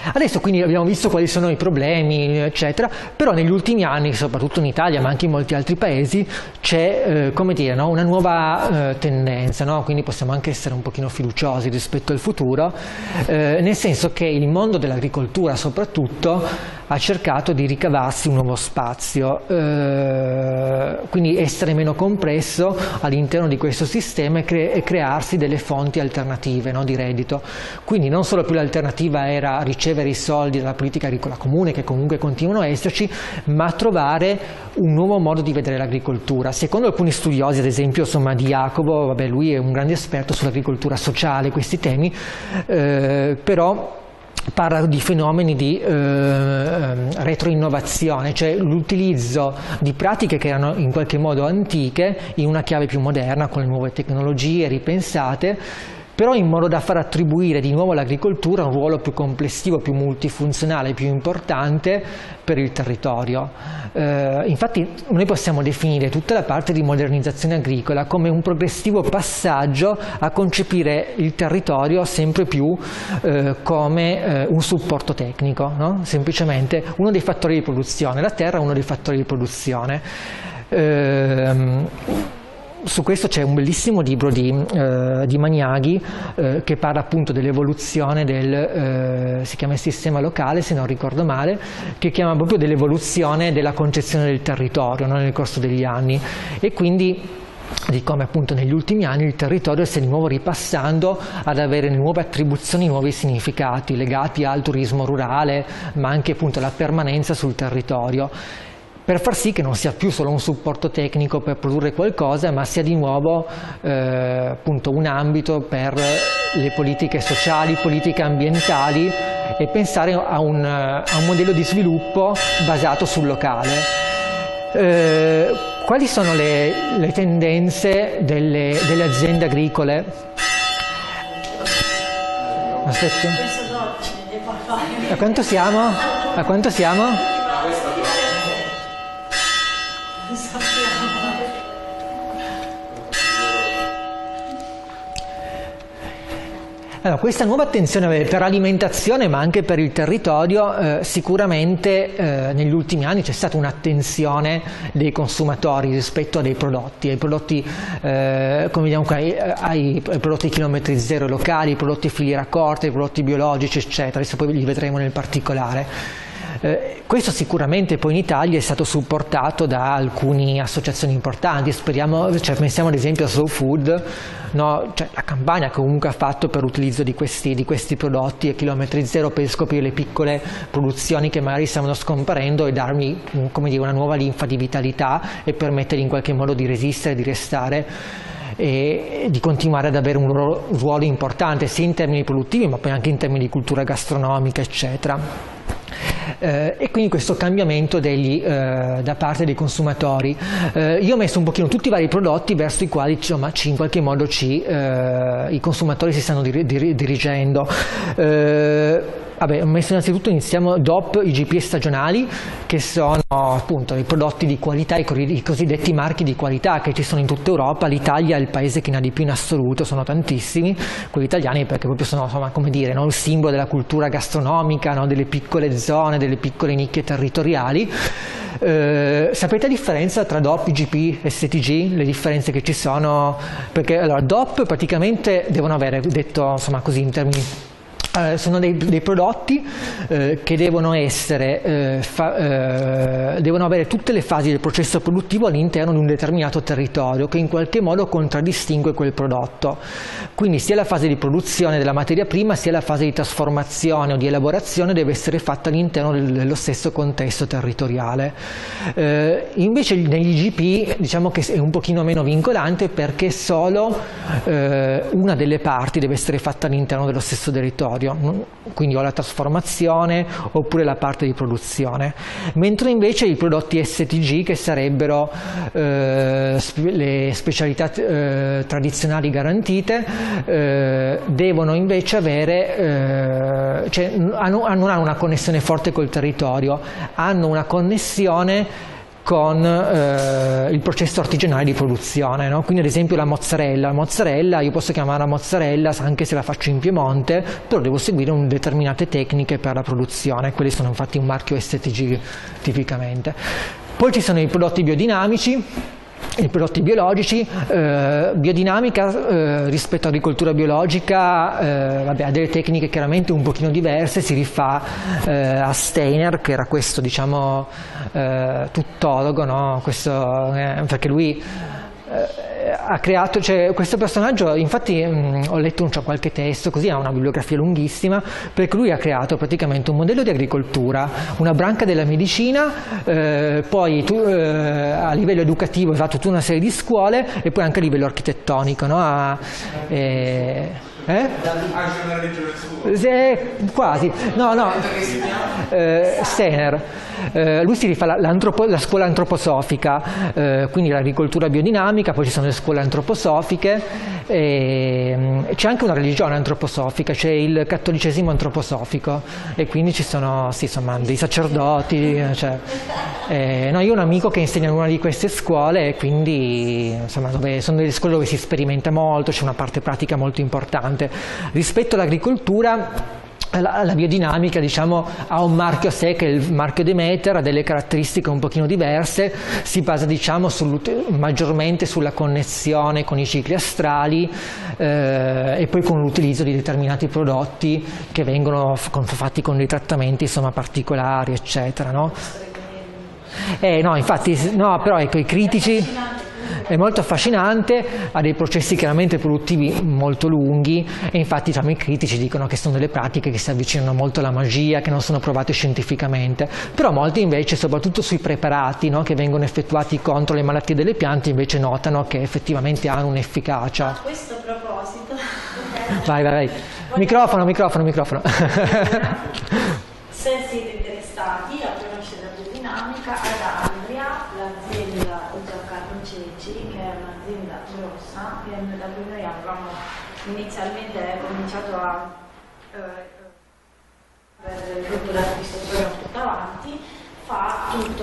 Adesso quindi abbiamo visto quali sono i problemi, eccetera, però negli ultimi anni, soprattutto in Italia, ma anche in molti altri paesi, c'è come dire, no? Una nuova tendenza, no? Quindi possiamo anche essere un pochino fiduciosi rispetto al futuro, nel senso che il mondo dell'agricoltura soprattutto ha cercato di ricavarsi un nuovo spazio, quindi essere meno compresso all'interno di questo sistema e crearsi delle fonti alternative, no, di reddito. Quindi non solo più l'alternativa era ricevere i soldi dalla politica agricola comune, che comunque continuano a esserci, ma trovare un nuovo modo di vedere l'agricoltura. Secondo alcuni studiosi, ad esempio insomma, di Jacobo, vabbè, lui è un grande esperto sull'agricoltura sociale, questi temi, però parla di fenomeni di retroinnovazione, cioè l'utilizzo di pratiche che erano in qualche modo antiche in una chiave più moderna, con le nuove tecnologie ripensate, però in modo da far attribuire di nuovo all'agricoltura un ruolo più complessivo, più multifunzionale, più importante per il territorio. Infatti noi possiamo definire tutta la parte di modernizzazione agricola come un progressivo passaggio a concepire il territorio sempre più come un supporto tecnico, no? Semplicemente uno dei fattori di produzione, la terra è uno dei fattori di produzione. Su questo c'è un bellissimo libro di Maniaghi che parla appunto dell'evoluzione si chiama il sistema locale, se non ricordo male, che chiama proprio dell'evoluzione della concezione del territorio, no, nel corso degli anni, e quindi di come appunto negli ultimi anni il territorio stia di nuovo ripassando ad avere nuove attribuzioni, nuovi significati legati al turismo rurale, ma anche appunto alla permanenza sul territorio, per far sì che non sia più solo un supporto tecnico per produrre qualcosa, ma sia di nuovo appunto un ambito per le politiche sociali, politiche ambientali, e pensare a un modello di sviluppo basato sul locale. Quali sono le tendenze delle aziende agricole? Aspetta. A quanto siamo? A quanto siamo? Allora, questa nuova attenzione per l'alimentazione, ma anche per il territorio, sicuramente negli ultimi anni c'è stata un'attenzione dei consumatori rispetto a dei prodotti, ai prodotti, come vediamo qua, ai prodotti chilometri zero locali, ai prodotti filiera corta, ai prodotti biologici, eccetera. Adesso poi li vedremo nel particolare. Questo sicuramente poi in Italia è stato supportato da alcune associazioni importanti, pensiamo ad esempio a Slow Food, no? Cioè, la campagna che comunque ha fatto per l'utilizzo di questi prodotti a chilometri zero per scoprire le piccole produzioni che magari stavano scomparendo e darmi, come dire, una nuova linfa di vitalità e permettere in qualche modo di resistere, di restare e di continuare ad avere un ruolo importante sia in termini produttivi ma poi anche in termini di cultura gastronomica, eccetera. E quindi questo cambiamento da parte dei consumatori. Io ho messo un pochino tutti i vari prodotti verso i quali insomma, in qualche modo i consumatori si stanno dirigendo. Vabbè, ho messo innanzitutto, iniziamo DOP, IGP stagionali, che sono appunto i prodotti di qualità, i cosiddetti marchi di qualità che ci sono in tutta Europa. L'Italia è il paese che ne ha di più in assoluto, sono tantissimi quelli italiani, perché proprio sono, insomma, come dire, no, il simbolo della cultura gastronomica, no, delle piccole zone, delle piccole nicchie territoriali. Sapete la differenza tra DOP, IGP e STG? Le differenze che ci sono? Perché allora, DOP praticamente devono avere, detto insomma così in termini, sono dei prodotti che devono avere tutte le fasi del processo produttivo all'interno di un determinato territorio che in qualche modo contraddistingue quel prodotto. Quindi sia la fase di produzione della materia prima sia la fase di trasformazione o di elaborazione deve essere fatta all'interno dello stesso contesto territoriale. Invece negli IGP diciamo che è un pochino meno vincolante, perché solo una delle parti deve essere fatta all'interno dello stesso territorio, quindi o la trasformazione oppure la parte di produzione, mentre invece i prodotti STG, che sarebbero le specialità tradizionali garantite, devono invece avere, non hanno una connessione forte col territorio, hanno una connessione con il processo artigianale di produzione, no? Quindi ad esempio la mozzarella io posso chiamarla mozzarella anche se la faccio in Piemonte, però devo seguire determinate tecniche per la produzione, quelli sono infatti un marchio STG tipicamente. Poi ci sono i prodotti biodinamici, i prodotti biologici. Biodinamica rispetto all'agricoltura biologica vabbè, ha delle tecniche chiaramente un pochino diverse, si rifà a Steiner, che era questo, diciamo, tuttologo, no? Perché lui ha creato, cioè, questo personaggio, infatti ho letto qualche testo, così ha una bibliografia lunghissima, perché lui ha creato praticamente un modello di agricoltura, una branca della medicina, poi a livello educativo ha fatto tutta una serie di scuole e poi anche a livello architettonico, no? Quasi, no, Steiner. Lui si rifà la scuola antroposofica, quindi l'agricoltura biodinamica, poi ci sono le scuole antroposofiche, c'è anche una religione antroposofica, c'è il cattolicesimo antroposofico e quindi ci sono insomma, dei sacerdoti, no, io ho un amico che insegna in una di queste scuole e quindi insomma, sono delle scuole dove si sperimenta molto, c'è una parte pratica molto importante. Rispetto all'agricoltura, la biodinamica, diciamo, ha un marchio a sé che è il marchio Demeter, ha delle caratteristiche un pochino diverse, si basa, diciamo, maggiormente sulla connessione con i cicli astrali e poi con l'utilizzo di determinati prodotti che vengono fatti con dei trattamenti, insomma, particolari, eccetera, no? No, infatti, no, però ecco, i critici... È molto affascinante, ha dei processi chiaramente produttivi molto lunghi e infatti diciamo, i critici dicono che sono delle pratiche che si avvicinano molto alla magia, che non sono provate scientificamente, però molti invece, soprattutto sui preparati, no, che vengono effettuati contro le malattie delle piante, invece notano che effettivamente hanno un'efficacia. A questo proposito... Vai. Microfono. Se siete interessati a conoscere la biodinamica, ad Andria, l'azienda Ultracarne Ceci, che è un'azienda grossa, da cui noi avevamo inizialmente cominciato a per l'acquisto che abbiamo portato avanti, fa tutto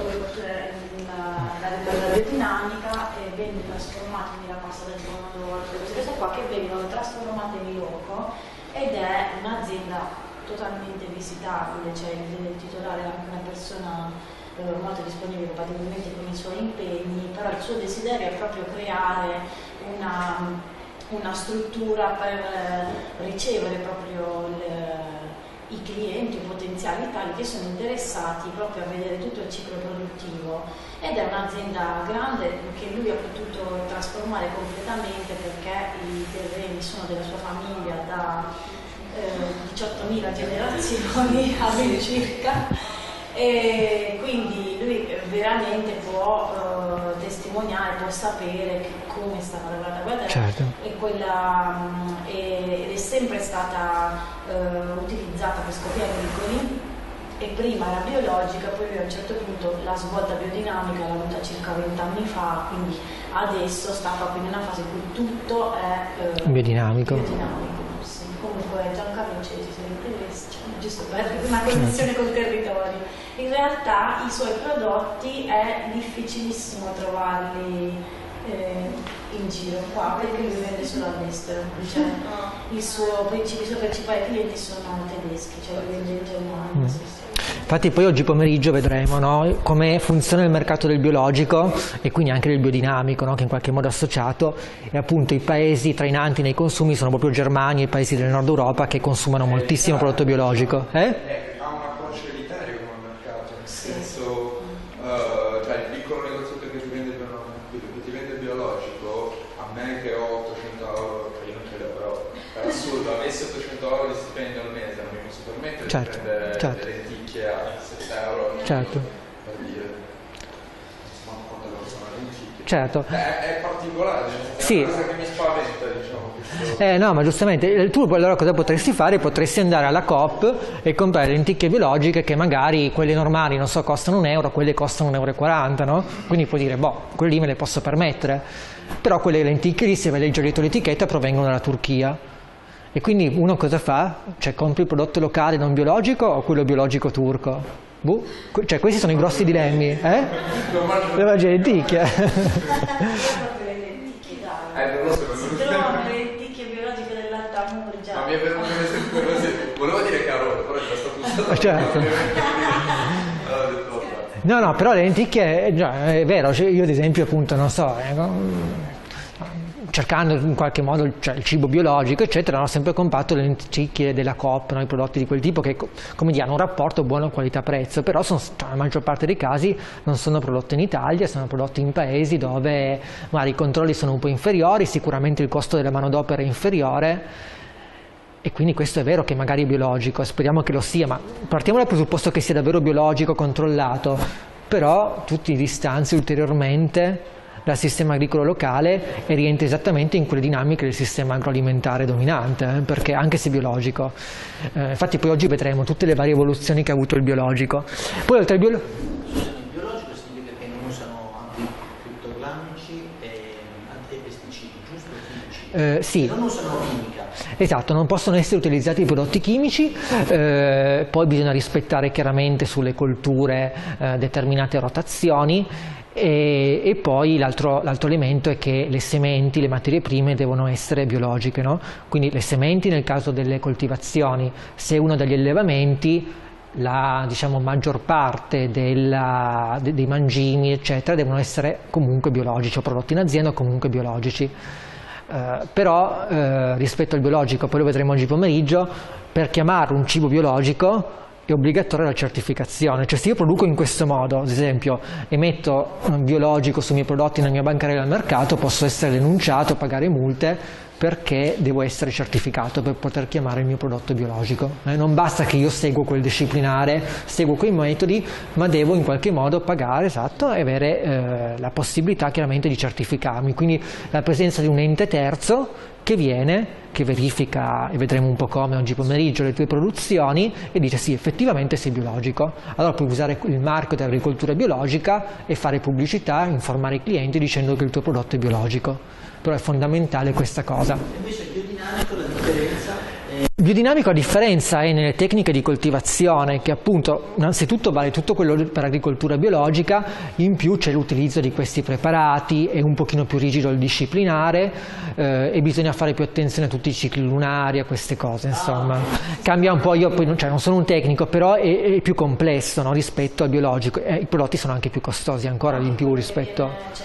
la biodinamica e vende trasformati nella pasta del pomodoro, queste cose qua che vengono trasformate in loco ed è un'azienda totalmente visitabile, cioè il titolare è anche una persona molto disponibile compatibilmente con i suoi impegni, però il suo desiderio è proprio creare una struttura per ricevere proprio i clienti o potenziali tali che sono interessati proprio a vedere tutto il ciclo produttivo, ed è un'azienda grande che lui ha potuto trasformare completamente perché i terreni sono della sua famiglia da 18.000 generazioni all'incirca, e quindi lui veramente può testimoniare, può sapere come è stata lavorata quella, certo. Ed è sempre stata utilizzata per scopi agricoli, e prima era biologica, poi lui a un certo punto la svolta biodinamica l'ha avuta circa 20 anni fa, quindi adesso sta proprio in una fase in cui tutto è biodinamico. Comunque Giancarlo Cesi, se li interessa, giusto per una connessione col territorio. In realtà i suoi prodotti è difficilissimo trovarli in giro qua, perché lui vende solo all'estero, cioè, i suoi principali clienti sono tedeschi, cioè lui vende in Germania. Infatti poi oggi pomeriggio vedremo, no, come funziona il mercato del biologico e quindi anche del biodinamico, no, che in qualche modo è associato, e appunto i paesi trainanti nei consumi sono proprio Germania e i paesi del nord Europa che consumano moltissimo prodotto biologico. Ha un approccio elitario come mercato, nel senso, cioè il piccolo negozietto che ti vende biologico, a me che ho 800 euro, io non ce l'ho, però per assurdo, avessi 800 euro di stipendio al mese, non mi posso permettere di prendere delle lenticchie a 7 euro. Certo. Per dire, ma quando sono le lenticchie. Certo. È particolare, è sì. Una cosa che mi spaventa, diciamo. No, ma giustamente, tu allora cosa potresti fare? Potresti andare alla Coop e comprare lenticchie biologiche che magari quelle normali, non so, costano €1, quelle costano €1,40, no? Quindi puoi dire, boh, quelle lì me le posso permettere. Però quelle lenticchie lì, se vai a leggere dietro l'etichetta, provengono dalla Turchia. E quindi uno cosa fa? Cioè compri il prodotto locale non biologico o quello biologico turco? Boh, cioè questi sono i grossi dilemmi, eh? Le mangi le lenticchie. Le lenticchie, dai. Non lo so, Si trovano le lenticchie biologiche del latte a Murgia. ma mi è venuto un esempio così. Volevo dire carote, però è già stato usato. Certo. Allora ho detto, vabbè. No, però le lenticchie, è vero, cioè io ad esempio appunto, non so, cercando in qualche modo il cibo biologico, eccetera, ho sempre comprato le lenticchie della Coop, no? I prodotti di quel tipo che, come dire, hanno un rapporto buono qualità-prezzo, però la maggior parte dei casi non sono prodotti in Italia, sono prodotti in paesi dove magari i controlli sono un po' inferiori, sicuramente il costo della manodopera è inferiore, e quindi questo è vero che magari è biologico, speriamo che lo sia, ma partiamo dal presupposto che sia davvero biologico, controllato, però tu ti distanzi ulteriormente dal sistema agricolo locale e rientri esattamente in quelle dinamiche del sistema agroalimentare dominante, perché anche se biologico. Infatti poi oggi vedremo tutte le varie evoluzioni che ha avuto il biologico. Poi oltre al Il biologico significa che non usano anticrittogrammici e pesticidi, giusto? sì. Non usano chimica. Esatto, non possono essere utilizzati i prodotti chimici, poi bisogna rispettare chiaramente sulle colture determinate rotazioni. E poi l'altro elemento è che le sementi, le materie prime devono essere biologiche, no? Quindi le sementi nel caso delle coltivazioni, se uno degli allevamenti, la maggior parte dei mangimi eccetera devono essere comunque biologici, o prodotti in azienda o comunque biologici. Però rispetto al biologico, poi lo vedremo oggi pomeriggio, per chiamarlo un cibo biologico è obbligatoria la certificazione, cioè se io produco in questo modo, ad esempio emetto biologico sui miei prodotti nella mia bancarella al mercato, posso essere denunciato, pagare multe, perché devo essere certificato per poter chiamare il mio prodotto biologico. Non basta che io seguo quel disciplinare, seguo quei metodi, ma devo in qualche modo pagare, esatto, e avere la possibilità chiaramente di certificarmi, quindi la presenza di un ente terzo che viene, che verifica, e vedremo un po' come oggi pomeriggio, le tue produzioni e dice sì, effettivamente sei biologico. Allora puoi usare il marchio dell'agricoltura biologica e fare pubblicità, informare i clienti dicendo che il tuo prodotto è biologico. Però è fondamentale questa cosa. Invece il biodinamico, la differenza? Il biodinamico a differenza è nelle tecniche di coltivazione, che appunto innanzitutto vale tutto quello per agricoltura biologica, in più c'è l'utilizzo di questi preparati, è un pochino più rigido il disciplinare e bisogna fare più attenzione a tutti i cicli lunari, a queste cose, insomma. Cambia un po', io poi non sono un tecnico, però è più complesso, no, rispetto al biologico, i prodotti sono anche più costosi ancora in più rispetto...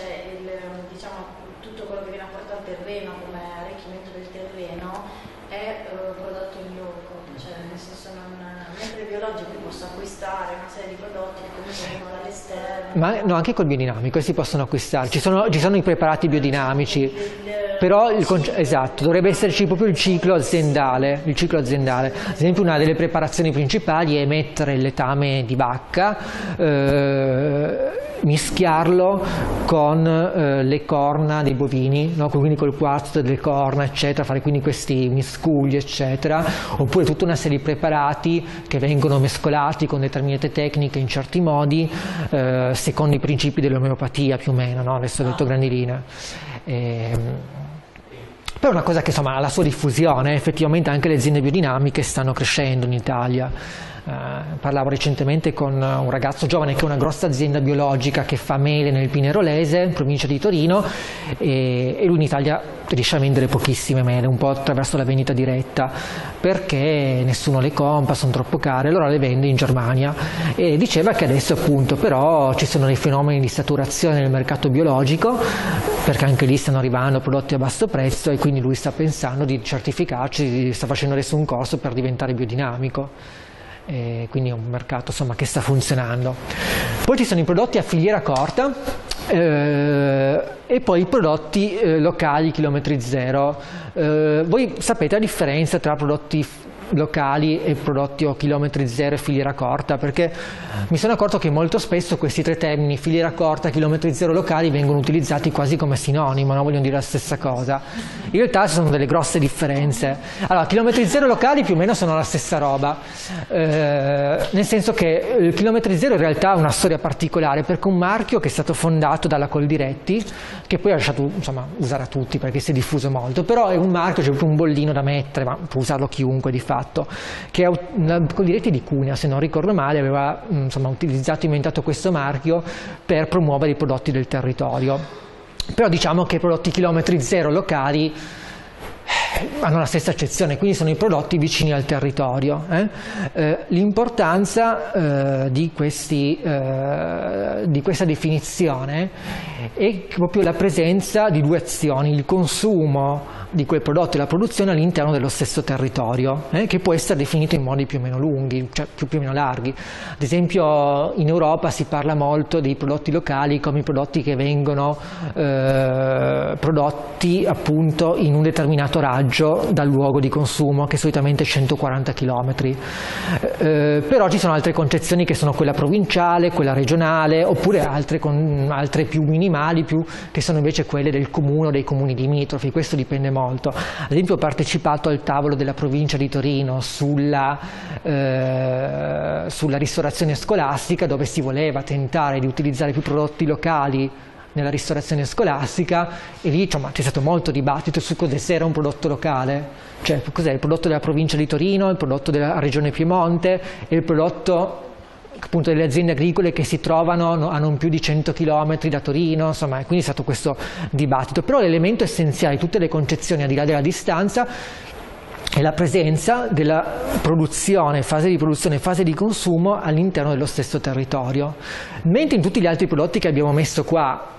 Tutto quello che viene apportato al terreno come arricchimento del terreno è prodotto in loco, cioè nel senso mentre il biologico posso acquistare una serie di prodotti che comunque vengono dall'esterno. Ma no, anche col biodinamico si possono acquistare, ci sono i preparati biodinamici, però esatto, dovrebbe esserci proprio il ciclo aziendale. Ad esempio una delle preparazioni principali è mettere il letame di vacca, mischiarlo con le corna dei bovini, no? Quindi col quarzo delle corna eccetera, fare quindi questi miscugli eccetera, oppure tutta una serie di preparati che vengono mescolati con determinate tecniche in certi modi secondo i principi dell'omeopatia più o meno, no? Adesso ho detto grandi linee. Però è una cosa che insomma ha la sua diffusione, effettivamente anche le aziende biodinamiche stanno crescendo in Italia. Parlavo recentemente con un ragazzo giovane che ha una grossa azienda biologica che fa mele nel Pinerolese, in provincia di Torino, e lui in Italia riesce a vendere pochissime mele, un po' attraverso la vendita diretta, perché nessuno le compra, sono troppo care, allora le vende in Germania. E diceva che adesso appunto però ci sono dei fenomeni di saturazione nel mercato biologico, perché anche lì stanno arrivando prodotti a basso prezzo, e quindi lui sta pensando di certificarci, sta facendo adesso un corso per diventare biodinamico. Quindi è un mercato insomma che sta funzionando. Poi ci sono i prodotti a filiera corta e poi i prodotti locali chilometri zero. Voi sapete la differenza tra prodotti locali e prodotti o chilometri zero e filiera corta? Perché mi sono accorto che molto spesso questi tre termini, filiera corta, chilometri zero, locali, vengono utilizzati quasi come sinonimo, non vogliono dire la stessa cosa. In realtà ci sono delle grosse differenze. Allora, chilometri zero locali più o meno sono la stessa roba, nel senso che il chilometri zero in realtà ha una storia particolare, perché è un marchio che è stato fondato dalla Coldiretti, che poi ha lasciato insomma usare a tutti perché si è diffuso molto, però è un marchio, c'è proprio un bollino da mettere, ma può usarlo chiunque di fatto. fatto, che è Coldiretti di Cuneo, se non ricordo male, aveva utilizzato e inventato questo marchio per promuovere i prodotti del territorio. Però diciamo che i prodotti chilometri zero locali hanno la stessa accezione, quindi sono i prodotti vicini al territorio. L'importanza di questa definizione è proprio la presenza di due azioni: il consumo di quel prodotto e la produzione all'interno dello stesso territorio, che può essere definito in modi più o meno lunghi, cioè più o meno larghi. Ad esempio in Europa si parla molto dei prodotti locali come i prodotti che vengono prodotti appunto in un determinato raggio dal luogo di consumo, che solitamente è 140 km. Però ci sono altre concezioni che sono quella provinciale, quella regionale, oppure altre più minimali, che sono invece quelle del comune o dei comuni limitrofi. Questo dipende molto. Ad esempio ho partecipato al tavolo della provincia di Torino sulla ristorazione scolastica, dove si voleva tentare di utilizzare più prodotti locali nella ristorazione scolastica, e lì c'è stato molto dibattito su cosa era un prodotto locale, cioè cos'è il prodotto della provincia di Torino, il prodotto della regione Piemonte e il prodotto appunto delle aziende agricole che si trovano a non più di 100 km da Torino, insomma, quindi è stato questo dibattito. Però l'elemento essenziale di tutte le concezioni, al di là della distanza, è la presenza della produzione, fase di produzione e fase di consumo all'interno dello stesso territorio. Mentre in tutti gli altri prodotti che abbiamo messo qua,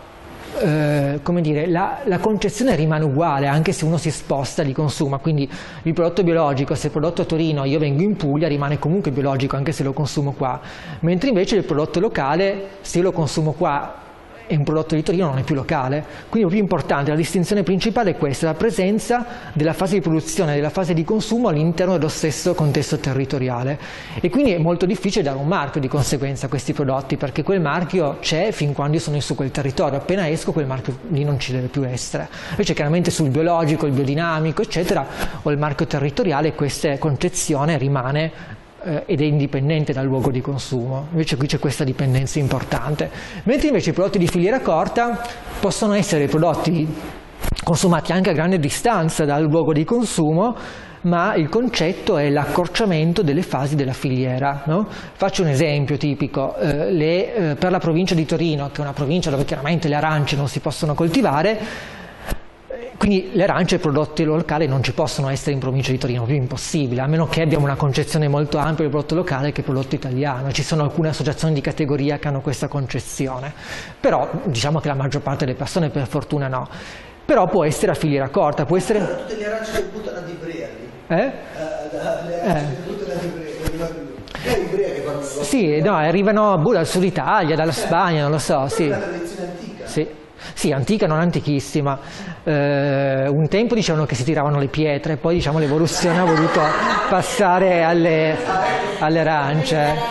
come dire, la concezione rimane uguale anche se uno si sposta di consumo. Quindi il prodotto biologico, se è prodotto a Torino, io vengo in Puglia, rimane comunque biologico anche se lo consumo qua, mentre invece il prodotto locale, se io lo consumo qua e un prodotto di Torino, non è più locale. Quindi il più importante, la distinzione principale è questa: la presenza della fase di produzione e della fase di consumo all'interno dello stesso contesto territoriale. E quindi è molto difficile dare un marchio di conseguenza a questi prodotti, perché quel marchio c'è fin quando io sono su quel territorio, appena esco quel marchio lì non ci deve più essere. Invece chiaramente sul biologico, il biodinamico eccetera, o il marchio territoriale, questa concezione rimane ed è indipendente dal luogo di consumo. Invece qui c'è questa dipendenza importante. Mentre invece i prodotti di filiera corta possono essere prodotti consumati anche a grande distanza dal luogo di consumo, ma il concetto è l'accorciamento delle fasi della filiera, no? Faccio un esempio tipico: per la provincia di Torino, che è una provincia dove chiaramente le arance non si possono coltivare, quindi le arance e i prodotti locali non ci possono essere in provincia di Torino, più impossibile, a meno che abbiamo una concezione molto ampia del prodotto locale che è prodotto italiano. Ci sono alcune associazioni di categoria che hanno questa concezione, però diciamo che la maggior parte delle persone per fortuna no. Però può essere a filiera corta, può essere... Tutte le arance che buttano ad Ivrea lì. Le arance che buttano ad Ivrea che fanno... Sì, no, arrivano dal sud Italia, dalla Spagna, non lo so, sì. È una tradizione antica. Sì. Sì, antica, non antichissima. Un tempo dicevano che si tiravano le pietre, poi diciamo l'evoluzione ha voluto passare alle arance.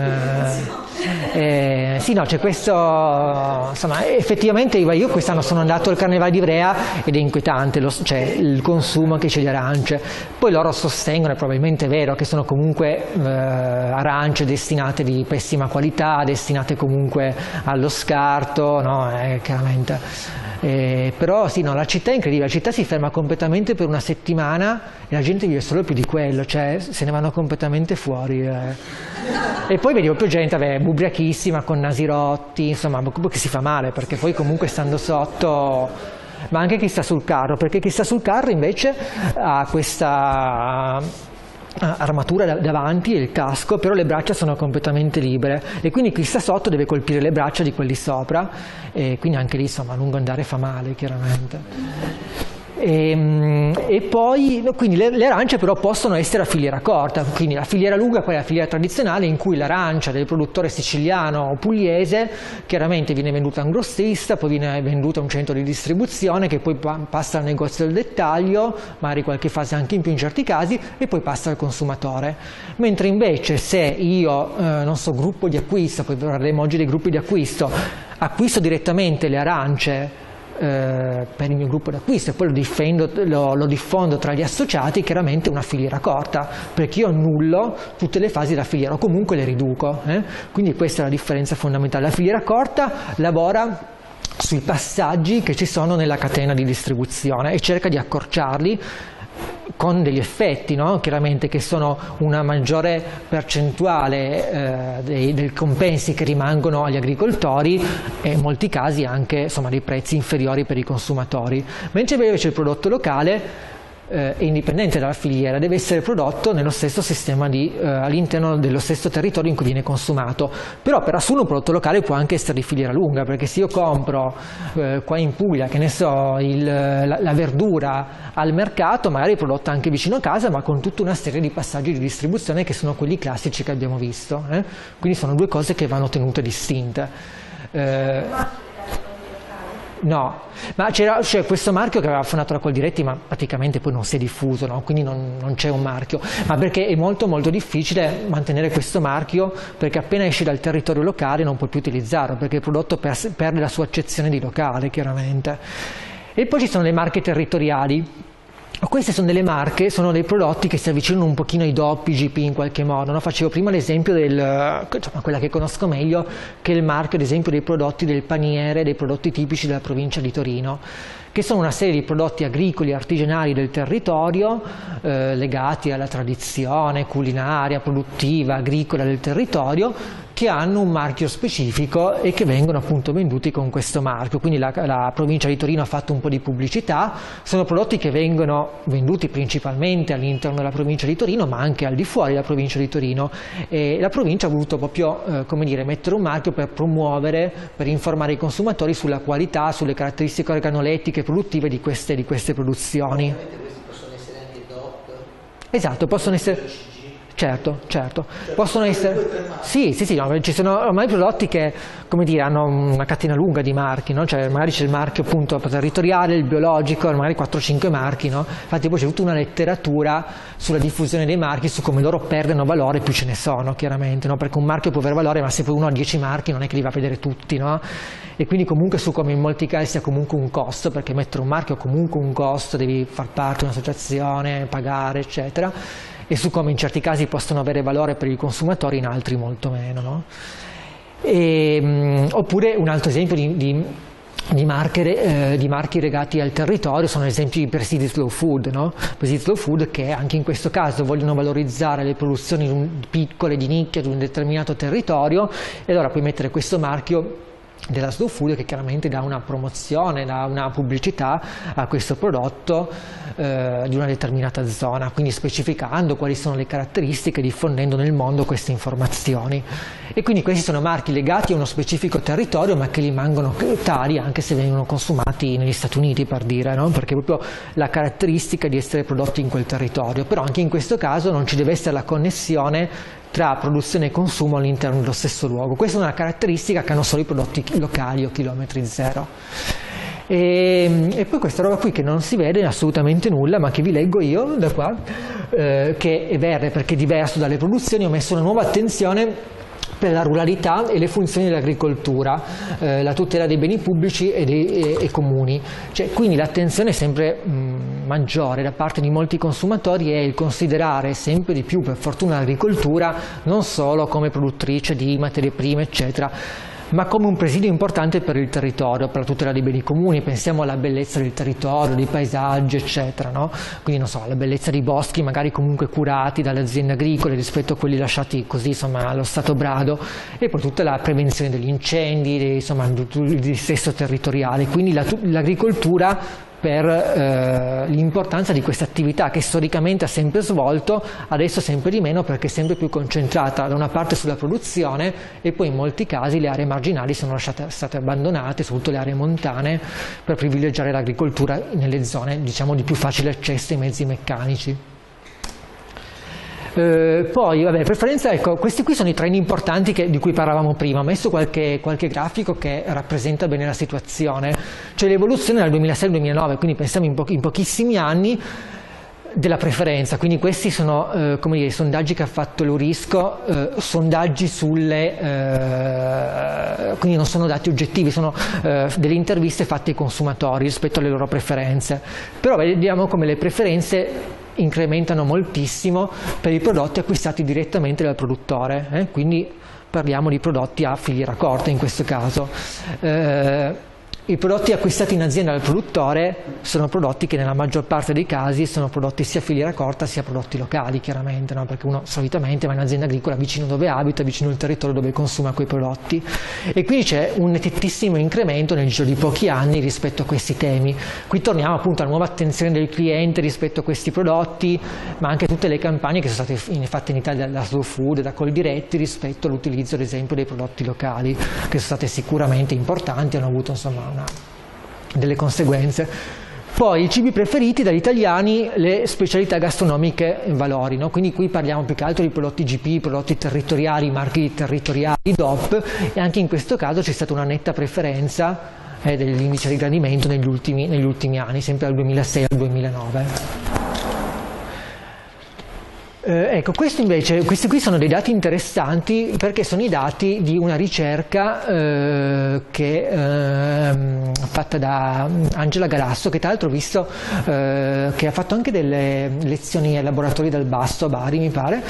Sì, no, c'è questo, insomma, effettivamente io quest'anno sono andato al Carnevale di Ivrea ed è inquietante cioè, il consumo che c'è di arance. Poi loro sostengono, è probabilmente vero, che sono comunque arance destinate di pessima qualità, destinate comunque allo scarto, no? Chiaramente. Però sì, no, la città è incredibile, la città si ferma completamente per una settimana e la gente vive solo più di quello, cioè se ne vanno completamente fuori. E poi vedi proprio gente ubriachissima, con nasi rotti, insomma, che si fa male, perché poi comunque stando sotto, ma anche chi sta sul carro, perché chi sta sul carro invece ha questa armatura davanti e il casco, però le braccia sono completamente libere e quindi chi sta sotto deve colpire le braccia di quelli sopra e quindi anche lì insomma a lungo andare fa male chiaramente. E poi quindi le arance però possono essere a filiera corta, quindi la filiera lunga poi è la filiera tradizionale in cui l'arancia del produttore siciliano o pugliese chiaramente viene venduta a un grossista, poi viene venduta a un centro di distribuzione che poi passa al negozio del dettaglio, magari qualche fase anche in più in certi casi, e poi passa al consumatore. Mentre invece se io, non so, gruppo di acquisto, poi parleremo oggi dei gruppi di acquisto direttamente le arance per il mio gruppo d'acquisto e poi lo diffondo tra gli associati, chiaramente una filiera corta, perché io annullo tutte le fasi della filiera o comunque le riduco. Quindi questa è la differenza fondamentale. La filiera corta lavora sui passaggi che ci sono nella catena di distribuzione e cerca di accorciarli con degli effetti, no? Chiaramente, che sono una maggiore percentuale dei compensi che rimangono agli agricoltori e in molti casi anche, insomma, dei prezzi inferiori per i consumatori. Mentre invece il prodotto locale è indipendente dalla filiera, deve essere prodotto nello stesso sistema all'interno dello stesso territorio in cui viene consumato. Però per assurdo un prodotto locale può anche essere di filiera lunga, perché se io compro qua in Puglia, che ne so, la verdura al mercato, magari prodotta anche vicino a casa, ma con tutta una serie di passaggi di distribuzione che sono quelli classici che abbiamo visto. Quindi sono due cose che vanno tenute distinte. No, ma c'era questo marchio che aveva fondato la Coldiretti, ma praticamente poi non si è diffuso, no? Quindi non c'è un marchio, ma perché è molto molto difficile mantenere questo marchio, perché appena esce dal territorio locale non puoi più utilizzarlo, perché il prodotto perde la sua accezione di locale, chiaramente. E poi ci sono le marche territoriali. Queste sono delle marche, sono dei prodotti che si avvicinano un pochino ai doppi GP in qualche modo, no? Facevo prima l'esempio quella che conosco meglio, che è il marchio ad esempio dei prodotti del paniere, dei prodotti tipici della provincia di Torino, che sono una serie di prodotti agricoli e artigianali del territorio legati alla tradizione culinaria, produttiva, agricola del territorio, che hanno un marchio specifico e che vengono appunto venduti con questo marchio. Quindi la provincia di Torino ha fatto un po' di pubblicità, sono prodotti che vengono venduti principalmente all'interno della provincia di Torino, ma anche al di fuori della provincia di Torino, e la provincia ha voluto proprio come dire, mettere un marchio per promuovere, per informare i consumatori sulla qualità, sulle caratteristiche organolettiche produttive di queste produzioni. Ovviamente questi possono essere anche DOP. Esatto, possono essere... Certo, possono essere... Sì, no, ci sono ormai prodotti che, come dire, hanno una catena lunga di marchi, no? Cioè magari c'è il marchio appunto territoriale, il biologico, magari 4-5 marchi, no? Infatti poi c'è tutta una letteratura sulla diffusione dei marchi, su come loro perdono valore più ce ne sono, chiaramente, no? Perché un marchio può avere valore, ma se poi uno ha 10 marchi non è che li va a vedere tutti, no? E quindi comunque su come in molti casi sia comunque un costo, perché mettere un marchio è comunque un costo, devi far parte di un'associazione, pagare, eccetera, e su come in certi casi possono avere valore per i consumatori, in altri molto meno, no? Oppure un altro esempio di marchi legati al territorio sono esempi di presidi slow food, no? Presidi slow food che anche in questo caso vogliono valorizzare le produzioni piccole di nicchia di un determinato territorio, e allora puoi mettere questo marchio della slow food che chiaramente dà una promozione, dà una pubblicità a questo prodotto di una determinata zona, quindi specificando quali sono le caratteristiche, diffondendo nel mondo queste informazioni. E quindi questi sono marchi legati a uno specifico territorio, ma che rimangono tali anche se vengono consumati negli Stati Uniti, per dire, no? Perché è proprio la caratteristica di essere prodotti in quel territorio. Però anche in questo caso non ci deve essere la connessione tra produzione e consumo all'interno dello stesso luogo. Questa è una caratteristica che hanno solo i prodotti locali o chilometri zero. E poi questa roba qui che non si vede assolutamente nulla, ma che vi leggo io da qua, che è verde perché è diverso dalle produzioni. Ho messo una nuova attenzione per la ruralità e le funzioni dell'agricoltura, la tutela dei beni pubblici e comuni. Cioè, quindi l'attenzione è sempre maggiore da parte di molti consumatori, è il considerare sempre di più, per fortuna, l'agricoltura non solo come produttrice di materie prime, eccetera, ma come un presidio importante per il territorio, per la tutela dei beni comuni. Pensiamo alla bellezza del territorio, dei paesaggi, eccetera, no? Quindi non so, la bellezza dei boschi magari comunque curati dalle aziende agricole rispetto a quelli lasciati così, insomma, allo stato brado, e poi tutta la prevenzione degli incendi, insomma, il dissesto territoriale. Quindi l'agricoltura per l'importanza di questa attività che storicamente ha sempre svolto, adesso sempre di meno perché è sempre più concentrata da una parte sulla produzione, e poi in molti casi le aree marginali sono state abbandonate, soprattutto le aree montane, per privilegiare l'agricoltura nelle zone, diciamo, di più facile accesso ai mezzi meccanici. Poi, vabbè, preferenza, ecco, questi qui sono i trend importanti di cui parlavamo prima. Ho messo qualche grafico che rappresenta bene la situazione, cioè l'evoluzione dal 2006 al 2009, quindi pensiamo in pochissimi anni, della preferenza. Quindi questi sono come dire, sondaggi che ha fatto l'Urisco, sondaggi quindi non sono dati oggettivi, sono delle interviste fatte ai consumatori rispetto alle loro preferenze. Però vediamo come le preferenze incrementano moltissimo per i prodotti acquistati direttamente dal produttore, quindi parliamo di prodotti a filiera corta in questo caso. i prodotti acquistati in azienda dal produttore sono prodotti che nella maggior parte dei casi sono prodotti sia filiera corta sia prodotti locali, chiaramente, no? Perché uno solitamente va in un'azienda agricola vicino dove abita, vicino al territorio dove consuma quei prodotti, e quindi c'è un nettissimo incremento nel giro di pochi anni rispetto a questi temi. Qui torniamo appunto alla nuova attenzione del cliente rispetto a questi prodotti, ma anche tutte le campagne che sono state fatte in Italia da Slow Food, da Coldiretti, rispetto all'utilizzo ad esempio dei prodotti locali, che sono state sicuramente importanti, hanno avuto insomma delle conseguenze. Poi i cibi preferiti dagli italiani, le specialità gastronomiche in valori, no? Quindi qui parliamo più che altro di prodotti GP, prodotti territoriali, marchi territoriali, DOP, e anche in questo caso c'è stata una netta preferenza dell'indice di gradimento negli ultimi anni, sempre dal 2006 al 2009. Ecco, questi qui sono dei dati interessanti perché sono i dati di una ricerca fatta da Angela Galasso, che tra l'altro ho visto che ha fatto anche delle lezioni ai laboratori del Basto a Bari, mi pare,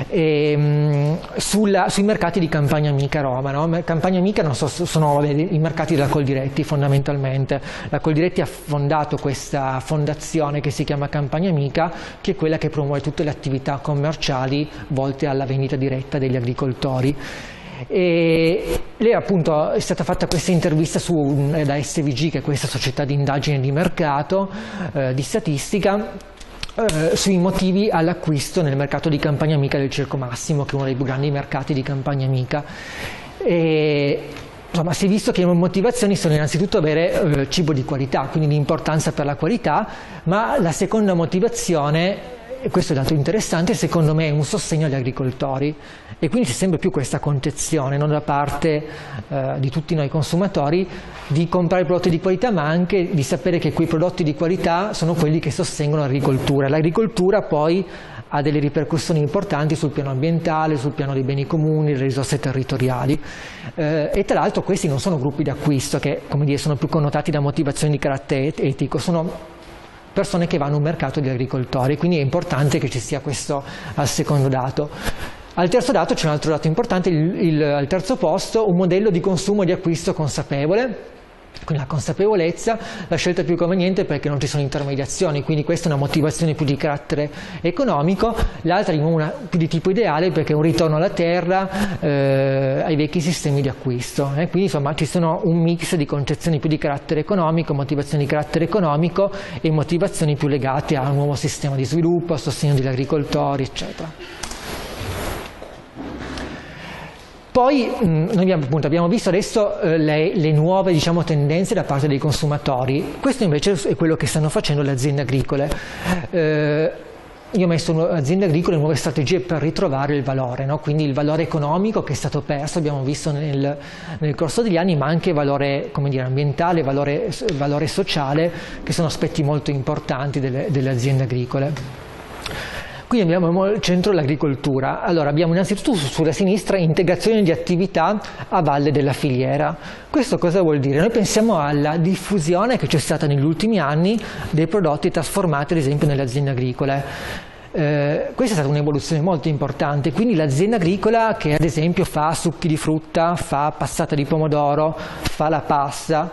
sui mercati di Campagna Amica Roma, no? Campagna Amica sono i mercati della Coldiretti fondamentalmente. La Coldiretti ha fondato questa fondazione che si chiama Campagna Amica, che è quella che promuove tutte le attività commerciali volte alla vendita diretta degli agricoltori. E lei appunto è stata fatta questa intervista da SVG, che è questa società di indagine di mercato, di statistica, sui motivi all'acquisto nel mercato di Campagna Amica del Circo Massimo, che è uno dei più grandi mercati di Campagna Amica. Insomma, si è visto che le motivazioni sono innanzitutto avere cibo di qualità, quindi l'importanza per la qualità, ma la seconda motivazione, e questo è dato interessante, secondo me è un sostegno agli agricoltori, e quindi c'è sempre più questa concezione, non da parte di tutti noi consumatori, di comprare prodotti di qualità, ma anche di sapere che quei prodotti di qualità sono quelli che sostengono l'agricoltura. L'agricoltura poi ha delle ripercussioni importanti sul piano ambientale, sul piano dei beni comuni, delle risorse territoriali, e tra l'altro questi non sono gruppi d'acquisto che, come dire, sono più connotati da motivazioni di carattere etico, sono persone che vanno a un mercato di agricoltori, quindi è importante che ci sia questo al secondo dato. Al terzo dato c'è un altro dato importante, al terzo posto, un modello di consumo e di acquisto consapevole. Quindi la consapevolezza, la scelta più conveniente perché non ci sono intermediazioni, quindi questa è una motivazione più di carattere economico, l'altra più di tipo ideale perché è un ritorno alla terra, ai vecchi sistemi di acquisto. Quindi insomma ci sono un mix di concezioni più di carattere economico, motivazioni di carattere economico e motivazioni più legate a un nuovo sistema di sviluppo, a sostegno degli agricoltori, eccetera. Poi noi abbiamo visto adesso le nuove, diciamo, tendenze da parte dei consumatori. Questo invece è quello che stanno facendo le aziende agricole. Io ho messo aziende agricole nuove strategie per ritrovare il valore, no? Quindi il valore economico che è stato perso, abbiamo visto nel corso degli anni, ma anche valore, come dire, ambientale, valore sociale, che sono aspetti molto importanti delle aziende agricole. Quindi abbiamo al centro l'agricoltura. Allora abbiamo innanzitutto sulla sinistra integrazione di attività a valle della filiera. Questo cosa vuol dire? Noi pensiamo alla diffusione che c'è stata negli ultimi anni dei prodotti trasformati ad esempio nelle aziende agricole. Questa è stata un'evoluzione molto importante, quindi l'azienda agricola che ad esempio fa succhi di frutta, fa passata di pomodoro, fa la pasta,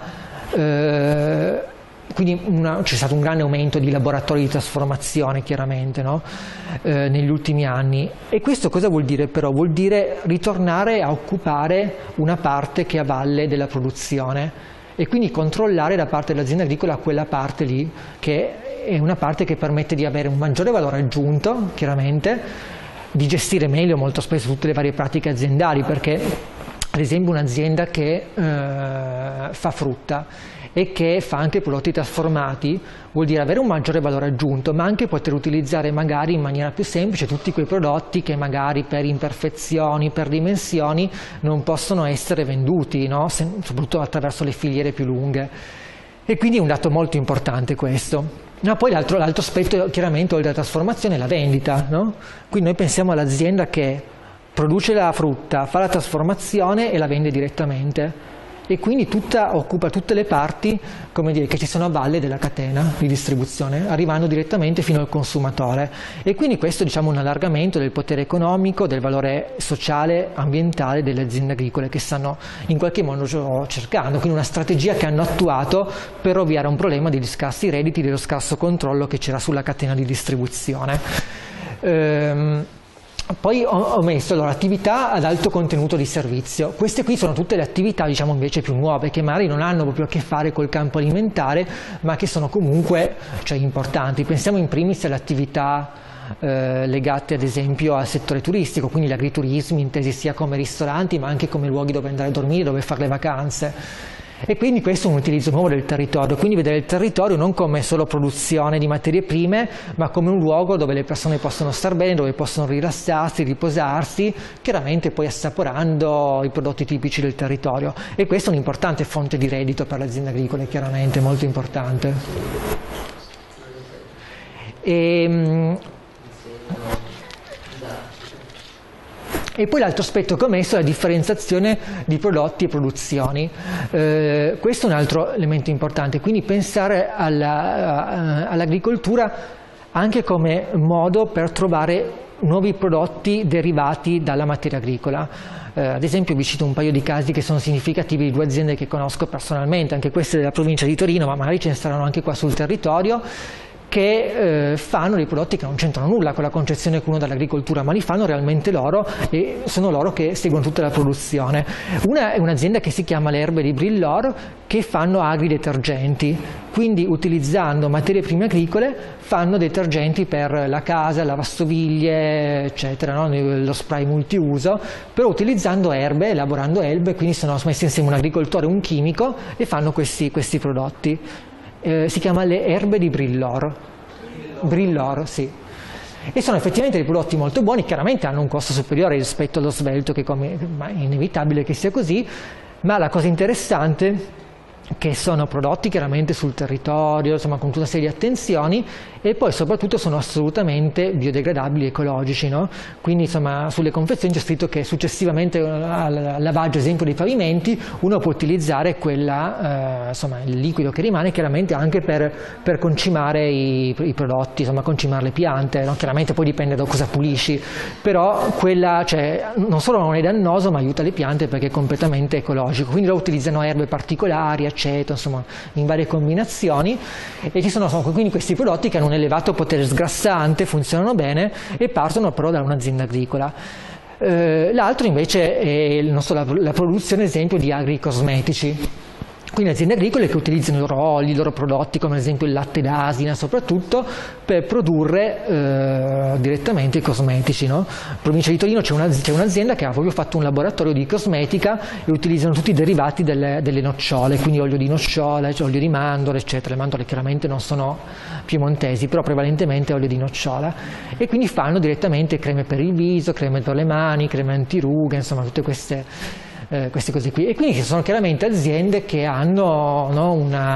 quindi c'è stato un grande aumento di laboratori di trasformazione chiaramente, no? Negli ultimi anni. E questo cosa vuol dire però? Vuol dire ritornare a occupare una parte che è a valle della produzione e quindi controllare da parte dell'azienda agricola quella parte lì, che è una parte che permette di avere un maggiore valore aggiunto chiaramente, di gestire meglio molto spesso tutte le varie pratiche aziendali, perché ad esempio un'azienda che fa frutta e che fa anche prodotti trasformati vuol dire avere un maggiore valore aggiunto, ma anche poter utilizzare magari in maniera più semplice tutti quei prodotti che magari per imperfezioni, per dimensioni non possono essere venduti, no? Soprattutto attraverso le filiere più lunghe. E quindi è un dato molto importante questo. No, poi l'altro aspetto chiaramente oltre alla trasformazione è la vendita, no? Quindi noi pensiamo all'azienda che produce la frutta, fa la trasformazione e la vende direttamente. e quindi occupa tutte le parti, come dire, che ci sono a valle della catena di distribuzione, arrivando direttamente fino al consumatore. E quindi questo, diciamo, un allargamento del potere economico, del valore sociale, ambientale delle aziende agricole che stanno in qualche modo cercando, quindi una strategia che hanno attuato per ovviare a un problema degli scarsi redditi, dello scarso controllo che c'era sulla catena di distribuzione. Poi ho messo attività ad alto contenuto di servizio. Queste qui sono tutte le attività, diciamo, invece più nuove, che magari non hanno proprio a che fare col campo alimentare, ma che sono comunque, cioè, importanti. Pensiamo in primis alle attività legate ad esempio al settore turistico, quindi l'agriturismo intesi sia come ristoranti ma anche come luoghi dove andare a dormire, dove fare le vacanze. E quindi questo è un utilizzo nuovo del territorio, quindi vedere il territorio non come solo produzione di materie prime, ma come un luogo dove le persone possono star bene, dove possono rilassarsi, riposarsi, chiaramente poi assaporando i prodotti tipici del territorio. E questa è un'importante fonte di reddito per le aziende agricole, chiaramente molto importante. E poi l'altro aspetto che ho messo è la differenziazione di prodotti e produzioni. Questo è un altro elemento importante, quindi pensare all'agricoltura anche come modo per trovare nuovi prodotti derivati dalla materia agricola. Ad esempio vi cito un paio di casi che sono significativi di due aziende che conosco personalmente, anche queste della provincia di Torino, ma magari ce ne saranno anche qua sul territorio, che fanno dei prodotti che non c'entrano nulla con la concezione che uno dall'agricoltura, ma li fanno realmente loro e sono loro che seguono tutta la produzione. Una è un'azienda che si chiama Le Erbe di Brillor, che fanno agridetergenti, quindi utilizzando materie prime agricole fanno detergenti per la casa, lavastoviglie, eccetera, no? Lo spray multiuso, però utilizzando erbe, elaborando erbe, quindi sono messi insieme un agricoltore e un chimico e fanno questi prodotti. Si chiama Le Erbe di Brillor. Brillor, sì. E sono effettivamente dei prodotti molto buoni, chiaramente hanno un costo superiore rispetto allo svelto, ma è inevitabile che sia così, ma la cosa interessante è che sono prodotti chiaramente sul territorio, insomma con tutta una serie di attenzioni, e poi soprattutto sono assolutamente biodegradabili e ecologici, no? Quindi insomma sulle confezioni c'è scritto che successivamente al lavaggio, ad esempio, dei pavimenti, uno può utilizzare insomma, il liquido che rimane chiaramente anche per concimare i prodotti, insomma concimare le piante, no? Chiaramente poi dipende da cosa pulisci, però quella, cioè, non solo non è dannoso ma aiuta le piante perché è completamente ecologico, quindi lo utilizzano erbe particolari, aceto, insomma in varie combinazioni, e ci sono quindi questi prodotti che hanno un elevato potere sgrassante, funzionano bene e partono però da un'azienda agricola. L'altro invece è la produzione, ad esempio, di agricosmetici. Quindi aziende agricole che utilizzano i loro oli, i loro prodotti, come ad esempio il latte d'asina soprattutto, per produrre direttamente i cosmetici, no? In provincia di Torino c'è un'azienda che ha proprio fatto un laboratorio di cosmetica e utilizzano tutti i derivati delle nocciole, quindi olio di nocciola, olio di mandorle, eccetera. Le mandorle chiaramente non sono piemontesi, però prevalentemente olio di nocciola. E quindi fanno direttamente creme per il viso, creme per le mani, creme antirughe, insomma tutte queste cose qui. E quindi ci sono chiaramente aziende che hanno, no,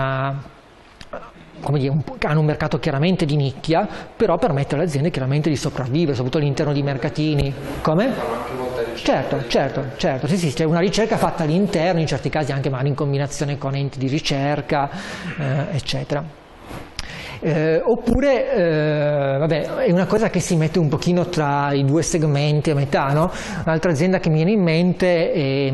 hanno un mercato chiaramente di nicchia, però permette alle aziende chiaramente di sopravvivere, soprattutto all'interno di mercatini. Come? Certo, sì, c'è una ricerca fatta all'interno, in certi casi anche magari in combinazione con enti di ricerca, eccetera. Vabbè, è una cosa che si mette un pochino tra i due segmenti a metà, no? Un'altra azienda che mi viene in mente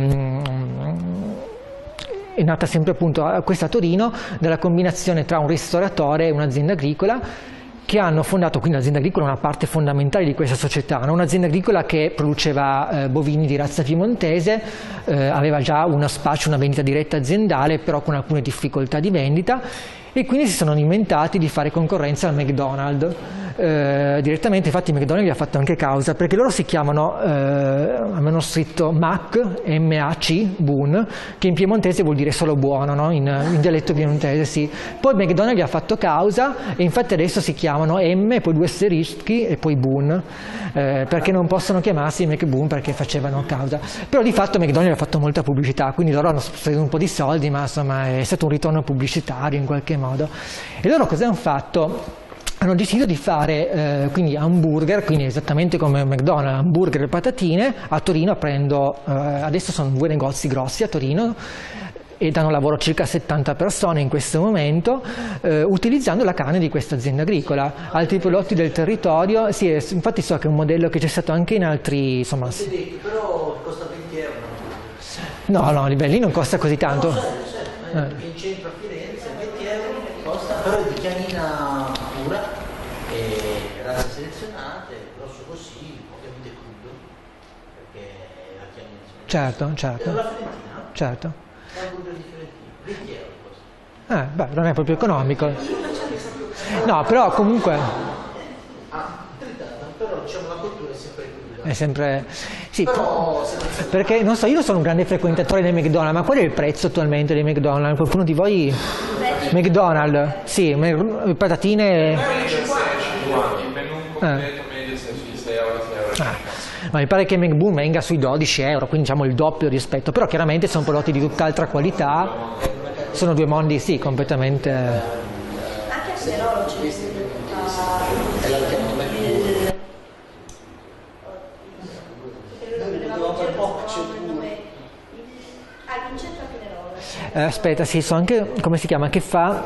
è nata sempre appunto questa a Torino, dalla combinazione tra un ristoratore e un'azienda agricola, che hanno fondato, quindi l'azienda agricola è una parte fondamentale di questa società, no? Un'azienda agricola che produceva bovini di razza piemontese, aveva già uno spaccio, una vendita diretta aziendale, però con alcune difficoltà di vendita, e quindi si sono inventati di fare concorrenza al McDonald's direttamente. Infatti McDonald's gli ha fatto anche causa, perché loro si chiamano, hanno scritto MAC, M-A-C, Boon, che in piemontese vuol dire solo buono, no? in dialetto piemontese, sì. Poi McDonald's gli ha fatto causa e infatti adesso si chiamano M, poi due asterischi e poi Boon, perché non possono chiamarsi McBoon perché facevano causa. Però di fatto McDonald's ha fatto molta pubblicità, quindi loro hanno speso un po' di soldi, ma insomma è stato un ritorno pubblicitario in qualche modo. E loro cosa hanno fatto? Hanno deciso di fare quindi hamburger, quindi esattamente come McDonald's, hamburger e patatine. A Torino adesso sono 2 negozi grossi a Torino, e danno lavoro a circa 70 persone in questo momento, utilizzando la carne di questa azienda agricola. Altri prodotti del territorio, sì, infatti so che è un modello che c'è stato anche in altri, insomma... Però costa 20 euro. No, lì non costa così tanto. Perché in centro a Firenze 20 euro costa, però è di chianina pura, razze selezionate, grosso così, ovviamente crudo, perché la chianina Certo. è la Fiorentina, Certo. è un crudo di Fiorentina, 20 euro costa. Beh, non è proprio economico. No, però comunque Però diciamo la cottura è sempre cruda. è sempre... Sì, Però perché non so, io non sono un grande frequentatore dei McDonald's, ma qual è il prezzo attualmente dei McDonald's? Qualcuno di voi? McDonald's? Sì, patatine... 50, il menù completo medio 6 euro, 6 euro. Ma mi pare che McBoon venga sui 12 euro, quindi diciamo il doppio rispetto, però chiaramente sono prodotti di tutt'altra qualità, sono due mondi, sì, completamente... Anche a Serolo c'è in centro a Pinerolo. aspetta, sì, so anche, come si chiama, che fa...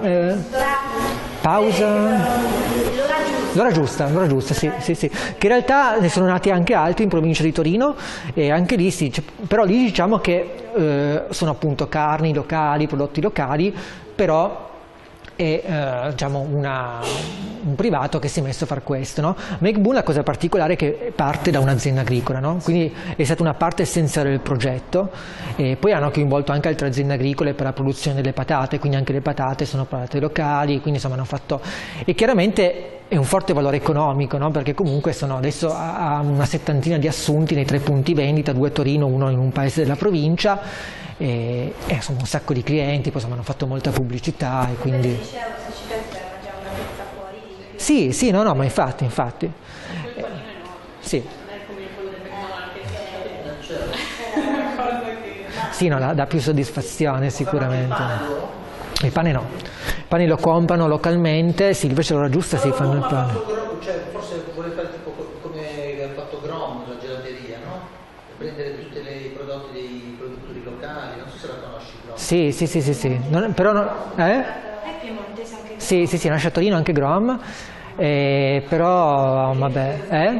pausa... L'ora giusta, sì, che in realtà ne sono nati anche altri in provincia di Torino e anche lì sì, però lì diciamo che sono appunto carni locali, prodotti locali, però è diciamo un privato che si è messo a fare questo, no? McBoon, la cosa particolare è che parte da un'azienda agricola, no? Quindi è stata una parte essenziale del progetto e poi hanno coinvolto anche altre aziende agricole per la produzione delle patate, quindi anche le patate sono patate locali, quindi insomma hanno fatto... E chiaramente è un forte valore economico, no? Perché comunque sono adesso a una settantina di assunti nei 3 punti vendita, 2 a Torino, 1 in un paese della provincia, e insomma un sacco di clienti, poi insomma hanno fatto molta pubblicità e quindi... Sì, no, ma infatti. Sì. Sì, no, dà più soddisfazione sicuramente. Il pane no. Il pane lo comprano localmente, sì, invece l'ora giusta si fanno il pane. Cioè, forse vuole fare tipo come ha fatto Grom, la gelateria, no? Prendere tutti i prodotti dei produttori locali, non so se la conosci Grom. Sì. Però no, È piemontese anche Sì, nasce a Torino anche Grom, però vabbè,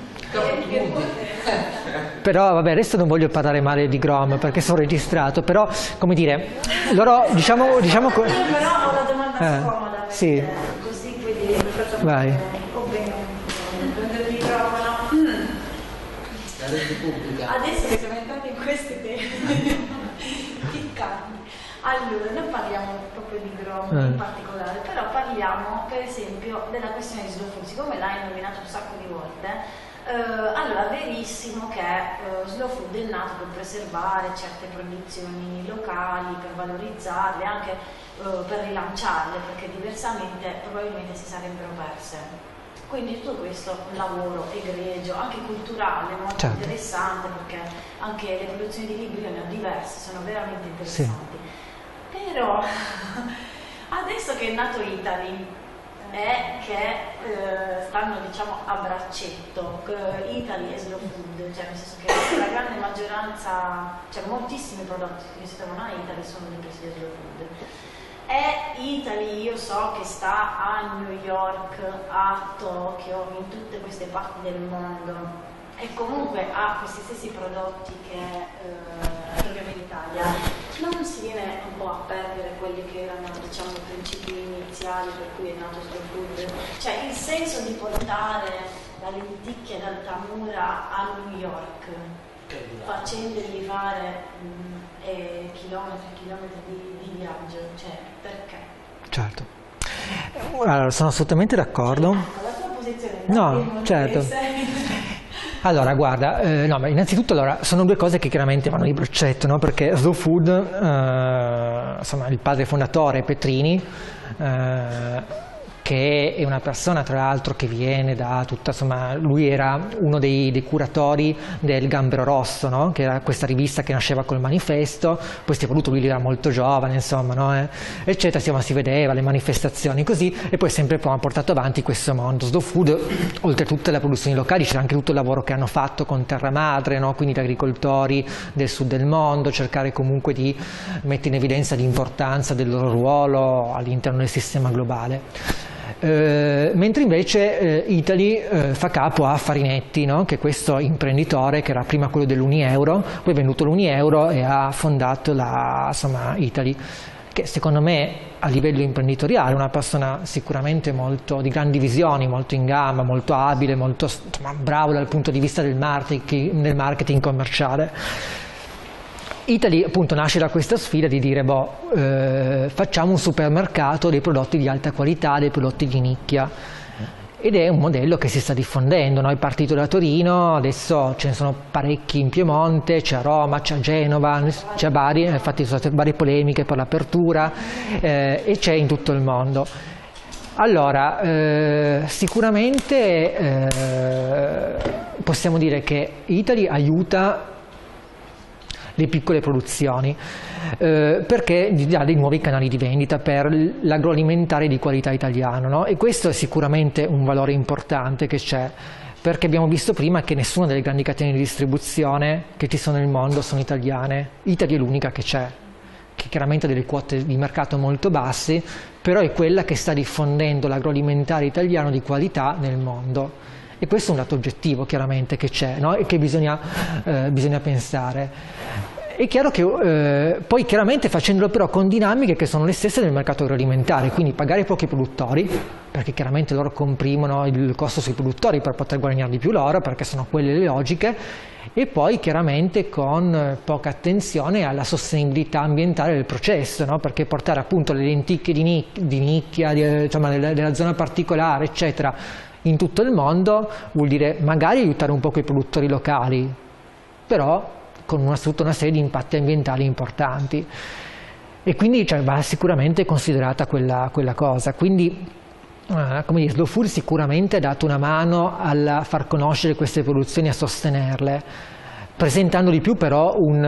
Però vabbè, adesso non voglio parlare male di Grom perché sono registrato, però come dire, loro diciamo però ho la domanda scomoda sì. Così quindi Vai. prendere il microfono. La rete pubblica. Adesso che siamo entrati in questi temi piccanti, allora noi parliamo proprio di Grom in particolare, però parliamo per esempio della questione di slow food, siccome l'hai nominato un sacco di volte. Allora, verissimo che Slow Food è nato per preservare certe produzioni locali, per valorizzarle, anche per rilanciarle, perché diversamente probabilmente si sarebbero perse. Quindi tutto questo è un lavoro egregio, anche culturale, molto interessante, perché anche le produzioni di libri ne ho diverse, sono veramente interessanti. Sì. Però adesso che è nato Italy, è che stanno diciamo a braccetto Italy e Slow Food, cioè nel senso che la grande maggioranza, cioè moltissimi prodotti che si trovano a Italy sono di presi di Slow Food. E Italy io so che sta a New York, a Tokyo, in tutte queste parti del mondo e comunque ha questi stessi prodotti che troviamo in Italia. Non si viene un po' a perdere quelli che erano diciamo i principi iniziali per cui è nato Slow Food, cioè il senso di portare la lenticchia d'Altamura a New York facendogli fare chilometri e chilometri di viaggio, cioè perché? Certo, allora sono assolutamente d'accordo. La tua posizione è no, certo. Allora, guarda, no, ma innanzitutto allora, sono due cose che chiaramente vanno di braccetto, no? Perché Slow Food, insomma, il padre fondatore Petrini, che che è una persona tra l'altro che viene da tutta, insomma, lui era uno dei curatori del Gambero Rosso, no? Che era questa rivista che nasceva col manifesto, poi si è voluto, lui era molto giovane, insomma, no? Eccetera, insomma, si vedeva le manifestazioni così, e poi sempre ha portato avanti questo mondo. Slow food, oltre a tutte le produzioni locali, c'era anche tutto il lavoro che hanno fatto con Terra Madre, no? Quindi gli agricoltori del sud del mondo, cercare comunque di mettere in evidenza l'importanza del loro ruolo all'interno del sistema globale. Mentre invece Italy fa capo a Farinetti, no? Che è questo imprenditore che era prima quello dell'Unieuro, poi è venuto l'Unieuro e ha fondato Italy, che secondo me a livello imprenditoriale è una persona sicuramente molto di grandi visioni, molto in gamba, molto abile, molto bravo dal punto di vista del marketing commerciale. Italy appunto nasce da questa sfida di dire facciamo un supermercato dei prodotti di alta qualità, dei prodotti di nicchia, ed è un modello che si sta diffondendo, no? È partito da Torino, adesso ce ne sono parecchi in Piemonte, c'è a Roma, c'è a Genova, c'è a Bari, infatti ci sono state varie polemiche per l'apertura, e c'è in tutto il mondo. Allora, sicuramente possiamo dire che Italy aiuta le piccole produzioni, perché dà dei nuovi canali di vendita per l'agroalimentare di qualità italiano, no? E questo è sicuramente un valore importante che c'è, perché abbiamo visto prima che nessuna delle grandi catene di distribuzione che ci sono nel mondo sono italiane. Italy è l'unica che c'è, che chiaramente ha delle quote di mercato molto basse, però è quella che sta diffondendo l'agroalimentare italiano di qualità nel mondo. E questo è un dato oggettivo chiaramente che c'è, no? E che bisogna pensare. È chiaro che poi chiaramente facendolo però con dinamiche che sono le stesse del mercato agroalimentare, quindi pagare pochi produttori, perché chiaramente loro comprimono il costo sui produttori per poter guadagnare di più loro, perché sono quelle le logiche, e poi chiaramente con poca attenzione alla sostenibilità ambientale del processo, no? Perché portare appunto le lenticchie di nicchia, della zona particolare, eccetera, in tutto il mondo vuol dire magari aiutare un po' i produttori locali, però con tutta una serie di impatti ambientali importanti, e quindi va sicuramente considerata quella cosa. Quindi come dire, Slow Food sicuramente ha dato una mano a far conoscere queste produzioni, a sostenerle, presentando di più però un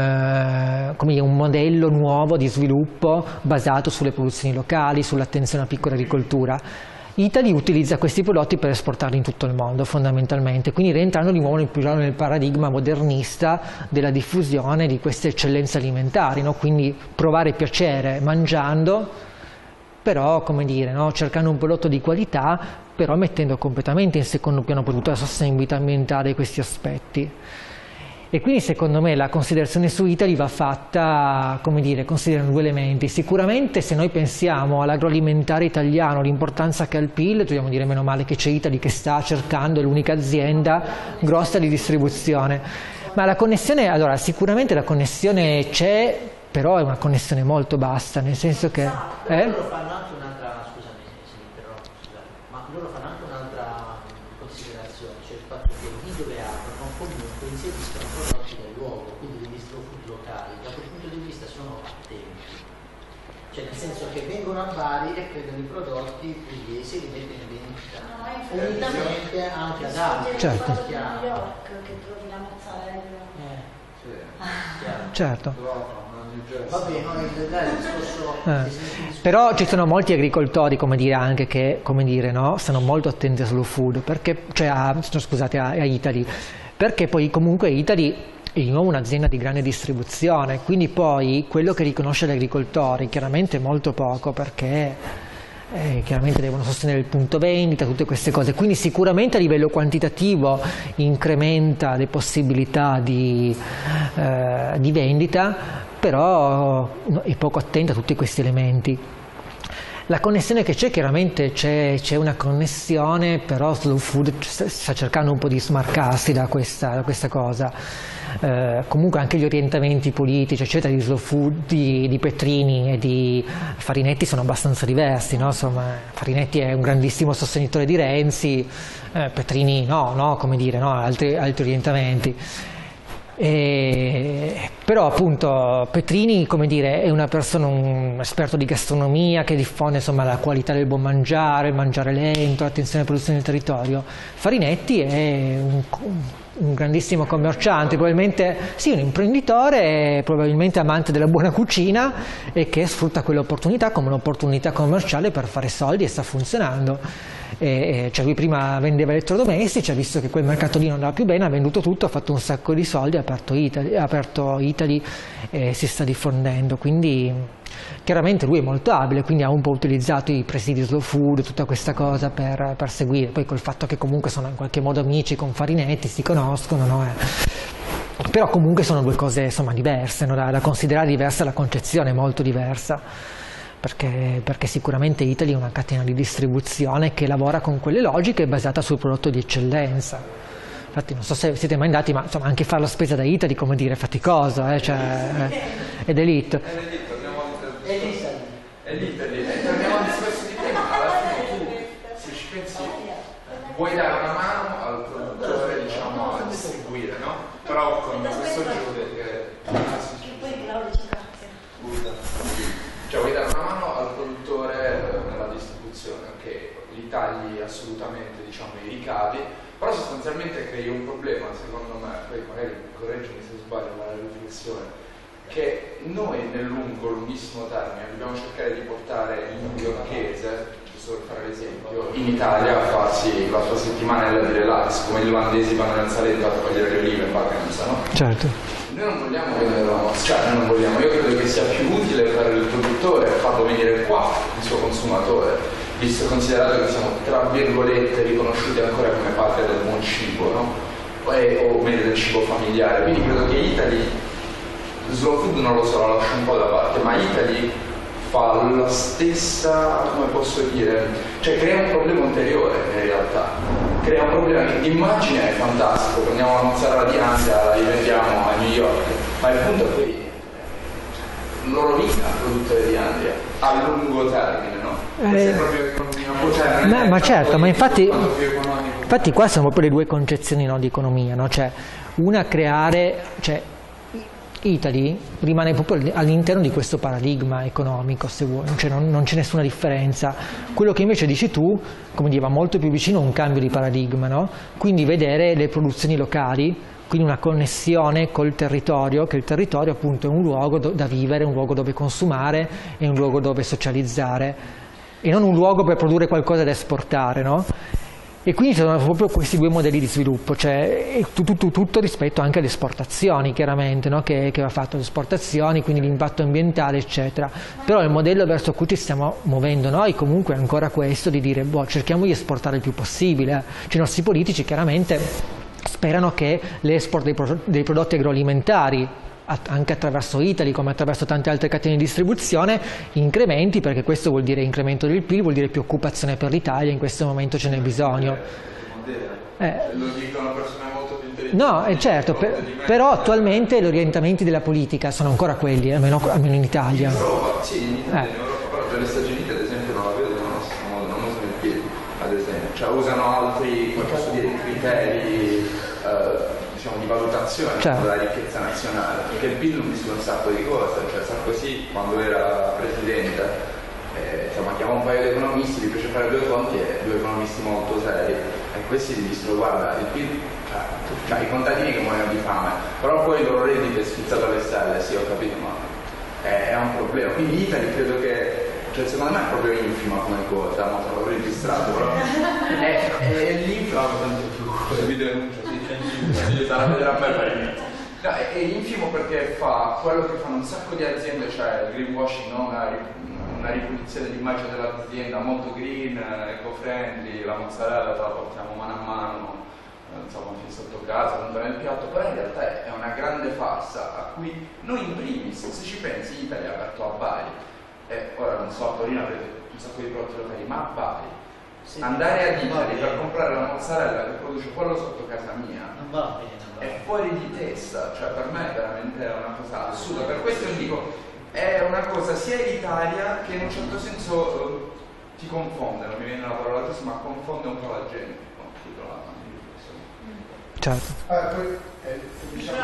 modello nuovo di sviluppo basato sulle produzioni locali, sull'attenzione alla piccola agricoltura. Italy utilizza questi prodotti per esportarli in tutto il mondo fondamentalmente, quindi rientrando di nuovo nel paradigma modernista della diffusione di queste eccellenze alimentari, no? Quindi provare piacere mangiando, però come dire, no? Cercando un prodotto di qualità, però mettendo completamente in secondo piano tutta la sostenibilità ambientale di questi aspetti. E quindi secondo me la considerazione su Italy va fatta, come dire, considerando due elementi. Sicuramente se noi pensiamo all'agroalimentare italiano, l'importanza che ha il PIL, dobbiamo dire meno male che c'è Italy che sta cercando, è l'unica azienda grossa di distribuzione. Ma la connessione, allora sicuramente la connessione c'è, però è una connessione molto bassa, nel senso che... Loro fanno anche un'altra, scusami se mi interrompo, ma loro fanno anche un'altra considerazione, cioè il fatto che lì dove aprono comunque inseriscono prodotti del luogo, quindi degli slow food locali, da quel punto di vista sono attenti, cioè nel senso che vengono a Bari e credono i prodotti pugliesi li mettono in vendita, unitamente anche ad altri. Certo. New York che trovi la mozzarella. Certo. Vabbè, il discorso... Però ci sono molti agricoltori, come dire, anche che, come dire, no, stanno molto attenti a Slow Food, perché, cioè a Italy, perché poi comunque Italy è di nuovo un'azienda di grande distribuzione, quindi poi quello che riconosce gli agricoltori chiaramente è molto poco, perché chiaramente devono sostenere il punto vendita, tutte queste cose, quindi sicuramente a livello quantitativo incrementa le possibilità di vendita, però è poco attenta a tutti questi elementi. La connessione che c'è, chiaramente c'è una connessione, però Slow Food sta cercando un po' di smarcarsi da questa cosa. Comunque anche gli orientamenti politici eccetera di Slow Food, di Petrini e di Farinetti sono abbastanza diversi, no? Insomma, Farinetti è un grandissimo sostenitore di Renzi, Petrini no, come dire, no? Altri orientamenti. Però appunto Petrini, come dire, è una persona, un esperto di gastronomia che diffonde insomma la qualità del buon mangiare, il mangiare lento, l'attenzione alla produzione del territorio. Farinetti è un grandissimo commerciante, probabilmente sì, un imprenditore, probabilmente amante della buona cucina e che sfrutta quell'opportunità come un'opportunità commerciale per fare soldi e sta funzionando. Cioè lui prima vendeva elettrodomestici, ha visto che quel mercato lì non andava più bene, ha venduto tutto, ha fatto un sacco di soldi, ha aperto Italy e si sta diffondendo, quindi chiaramente lui è molto abile, quindi ha un po' utilizzato i presidi slow food, tutta questa cosa per seguire, poi col fatto che comunque sono in qualche modo amici con Farinetti, si conoscono, no? Però comunque sono due cose insomma diverse, no? Da considerare diversa, la concezione è molto diversa. Perché sicuramente Italy è una catena di distribuzione che lavora con quelle logiche basata sul prodotto di eccellenza. Infatti non so se siete mai andati, ma insomma anche fare la spesa da Italy, come dire, è faticoso, cioè, è d'élite. È l'Italy, torniamo al discorso di prima, alla fine tu, se ci pensi, vuoi dare una mano al produttore, diciamo, a distribuire, no? Però con questo gioco cioè vuoi dare una mano al produttore nella distribuzione, che li tagli assolutamente, diciamo, i ricavi, però sostanzialmente crei un problema, secondo me, poi magari correggimi se sbaglio nella riflessione, che noi nel lunghissimo termine dobbiamo cercare di portare il newyorkese, giusto per fare l'esempio, in Italia a farsi la sua settimana di relax, come gli olandesi vanno nel Salento a togliere le olive in vacanza, no? Certo. Noi non vogliamo vendere la nostra, cioè noi non vogliamo, io credo che sia più utile per il produttore farlo venire qua, il suo consumatore, visto e considerato che siamo tra virgolette riconosciuti ancora come patria del buon cibo, no? O meglio del cibo familiare, quindi credo che Italy, slow food non lo so, la lascio un po' da parte, ma Italy fa la stessa, come posso dire, cioè crea un problema ulteriore in realtà, crea un problema che d'immagine è fantastico, prendiamo la mozzarella di Andria, la rivendiamo a New York, ma il punto è poi lo rovina il produttore di Andria a lungo termine, no? Questa è proprio economia, ma certo, ma infatti qua sono proprio le due concezioni, no, di economia, no? Cioè una creare, cioè Italy rimane proprio all'interno di questo paradigma economico, se vuoi, cioè non c'è nessuna differenza. Quello che invece dici tu, come dire, va molto più vicino a un cambio di paradigma, no? Quindi vedere le produzioni locali, quindi una connessione col territorio, che il territorio appunto è un luogo da vivere, un luogo dove consumare, è un luogo dove socializzare, e non un luogo per produrre qualcosa da esportare, no? E quindi sono proprio questi due modelli di sviluppo, cioè tutto rispetto anche alle esportazioni, chiaramente, no? che va fatto alle esportazioni, quindi l'impatto ambientale, eccetera. Però il modello verso cui ci stiamo muovendo noi comunque è ancora questo di dire, boh, cerchiamo di esportare il più possibile. Cioè, i nostri politici chiaramente sperano che l'export dei prodotti agroalimentari, anche attraverso Italy come attraverso tante altre catene di distribuzione, incrementi, perché questo vuol dire incremento del PIL, vuol dire più occupazione per l'Italia, in questo momento ce n'è bisogno. Lo dicono persone molto più intelligenti. No, certo, però attualmente gli orientamenti della politica sono ancora quelli, almeno in Italia. In Europa, sì, in Italia, in Europa, però per gli Stati Uniti ad esempio non la vedo nello stesso modo, non usano il PIL, ad esempio, cioè usano altri, come posso dire, criteri diciamo di valutazione, certo, della ricchezza nazionale, perché il PIL non dice un sacco di cose, cioè Sarkozy quando era presidente insomma chiamò un paio di economisti, gli fece fare due conti e due economisti molto seri, e questi gli dissero guarda il PIL, cioè i contadini che muoiono di fame, però poi il loro reddito è schizzato alle stelle, sì ho capito, ma è un problema, quindi Italy credo che, cioè secondo me è proprio infima come cosa, ma l'ho registrato, però è l'infima tanto più vi denuncio, sì, sarà a vedere a me per me. No, è infimo perché fa quello che fanno un sacco di aziende, cioè il greenwashing, no? Una ripulizia dell'immagine dell'azienda molto green, eco-friendly, la mozzarella te la portiamo mano a mano, insomma fin sotto casa, non nel piatto, però in realtà è una grande farsa a cui noi in primis, se ci pensi, Italia è aperto a Bari, e ora non so, a Torino avrete un sacco di prodotti locali, ma a Bari sì, andare ad Italy per comprare la mozzarella che produce quello sotto casa mia non va bene, è fuori di testa, cioè per me è veramente una cosa assurda, per questo io dico è una cosa sia elitaria che in un certo senso ti confonde, non mi viene la parola giusta, ma confonde un po' la gente. certo. Poi, diciamo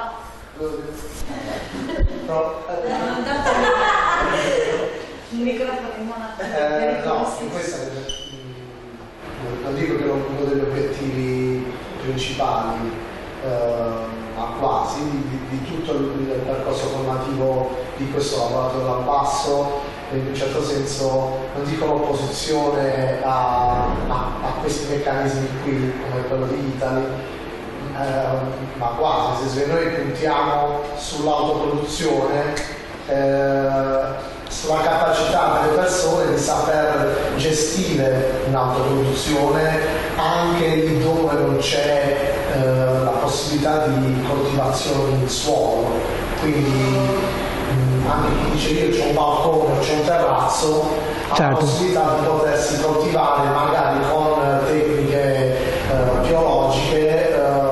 il microfono in mano no, questo non dico che è uno degli obiettivi principali, ma quasi, di tutto il percorso formativo di questo laboratorio dal basso, in un certo senso non dico l'opposizione a questi meccanismi qui come quello di Italy, ma quasi, nel senso che noi puntiamo sull'autoproduzione, sulla capacità delle persone di saper gestire un'autoproduzione anche lì dove non c'è la possibilità di coltivazione in suolo. Quindi anche chi dice io c'ho un balcone o c'è un terrazzo, ha la possibilità di potersi coltivare magari con tecniche biologiche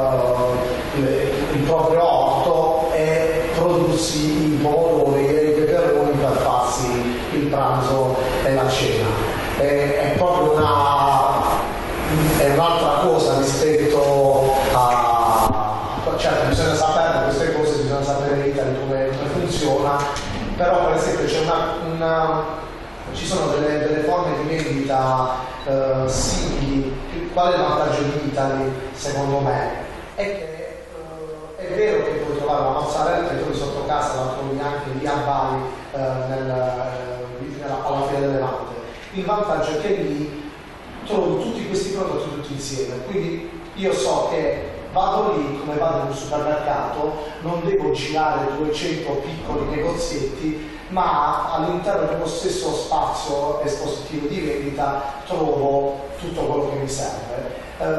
il proprio orto e prodursi i pomodori e i peperoni per farsi il pranzo e la cena. È proprio un'altra cosa rispetto a... certo bisogna sapere queste cose, bisogna sapere in Italia come funziona, però per esempio ci sono delle forme di vendita simili. Qual è il vantaggio di Italy secondo me? È che è vero che puoi trovare la mozzarella che trovi sotto casa, la trovi anche lì a Bari alla Fiera del Levante. Il vantaggio è che lì trovi tutti questi prodotti tutti insieme, quindi io so che vado lì come vado in un supermercato, non devo girare 200 piccoli negozietti, ma all'interno dello stesso spazio espositivo di vendita trovo tutto quello che mi serve,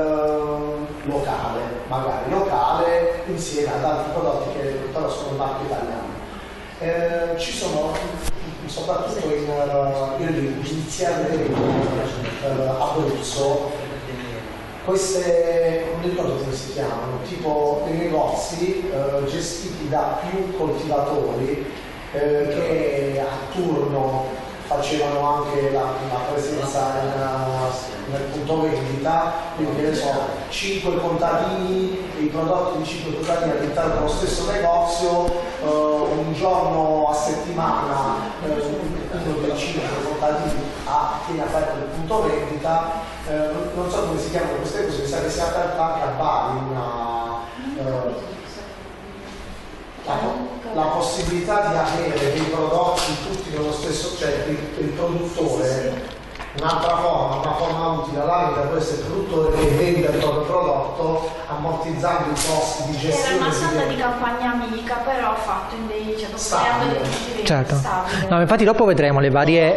locale insieme ad altri prodotti che però sono in marchio italiano. Ci sono soprattutto in iniziale Abruzzo queste, non mi ricordo come si chiamano, tipo dei negozi gestiti da più coltivatori che a turno facevano anche la presenza nel punto vendita, quindi che ne so, 5 contadini, i prodotti di 5 contadini all'interno dello stesso negozio, un giorno a settimana uno dei 5 contadini tiene aperto il punto vendita, non so come si chiamano queste cose, mi sa che si è aperta anche a Bari la possibilità di avere dei prodotti tutti nello stesso, cioè il produttore, un'altra forma, una forma utile all'ambito può essere il produttore che vende il proprio prodotto ammortizzando i costi di gestione. Era una sorta di campagna amica, però fatto invece stabile. Certo. No, infatti dopo vedremo le varie...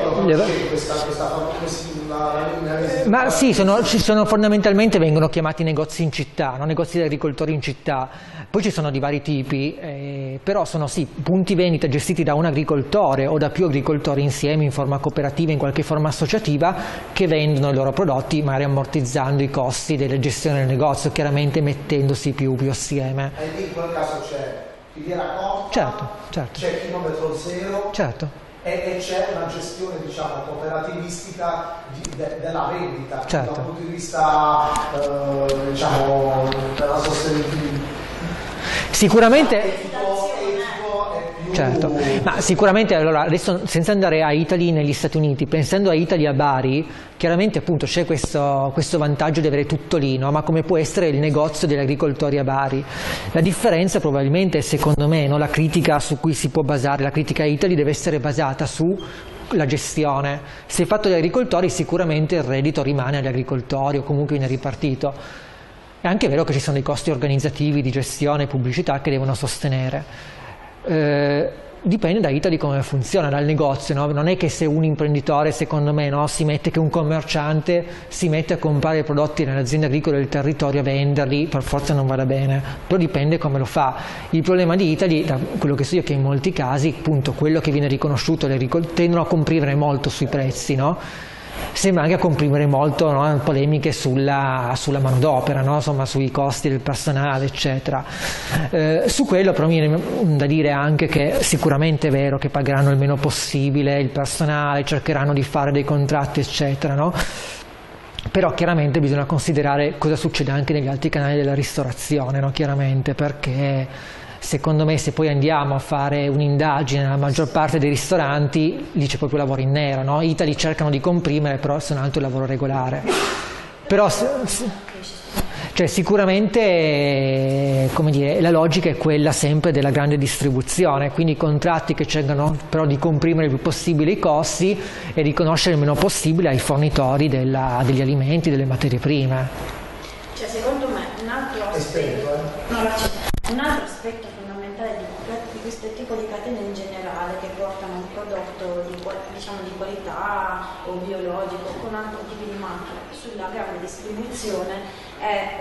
Ma sì, fondamentalmente vengono chiamati negozi in città, no? Negozi di agricoltori in città. Poi ci sono di vari tipi, però sono sì, punti vendita gestiti da un agricoltore o da più agricoltori insieme in forma cooperativa, in qualche forma associativa, che vendono i loro prodotti, magari ammortizzando i costi della gestione del negozio, chiaramente mettendosi più assieme. E lì in quel caso c'è filiera corta, certo. C'è chilometro zero. Certo. E c'è una gestione, diciamo, cooperativistica della vendita, certo, dal punto di vista diciamo della sostenibilità. Sicuramente certo, ma sicuramente allora adesso senza andare a Italy negli Stati Uniti, pensando a Italy a Bari, chiaramente appunto c'è questo vantaggio di avere tutto lì, no? Ma come può essere il negozio degli agricoltori a Bari? La differenza probabilmente, secondo me, no? La critica su cui si può basare, la critica a Italy deve essere basata sulla gestione. Se è fatto dagli agricoltori sicuramente il reddito rimane agli agricoltori o comunque viene ripartito. È anche vero che ci sono dei costi organizzativi, di gestione, pubblicità che devono sostenere. Dipende da Italy come funziona, dal negozio, no? Non è che se un imprenditore, secondo me, no, che un commerciante si mette a comprare prodotti nelle aziende agricole del territorio a venderli, per forza non vada bene, però dipende come lo fa. Il problema di Italy, da quello che so io, è che in molti casi appunto quello che viene riconosciuto, tendono a comprimere molto sui prezzi, no? Sembra anche a comprimere molto, no? Polemiche sulla manodopera, no? Insomma, sui costi del personale, eccetera. Su quello però mi viene da dire anche che sicuramente è vero che pagheranno il meno possibile il personale, cercheranno di fare dei contratti, eccetera, no? Però chiaramente bisogna considerare cosa succede anche negli altri canali della ristorazione, no? Chiaramente, perché secondo me se poi andiamo a fare un'indagine nella maggior parte dei ristoranti, lì c'è proprio lavoro in nero, no? Italy cercano di comprimere, però sono altro il lavoro regolare. Però cioè, sicuramente come dire, la logica è quella sempre della grande distribuzione, quindi contratti che cercano però di comprimere il più possibile i costi e riconoscere il meno possibile ai fornitori degli alimenti, delle materie prime. Cioè, secondo me un altro aspetto fondamentale di questo tipo di catene in generale, che portano un prodotto di qualità o biologico con altri tipi di marchio sulla grande distribuzione, è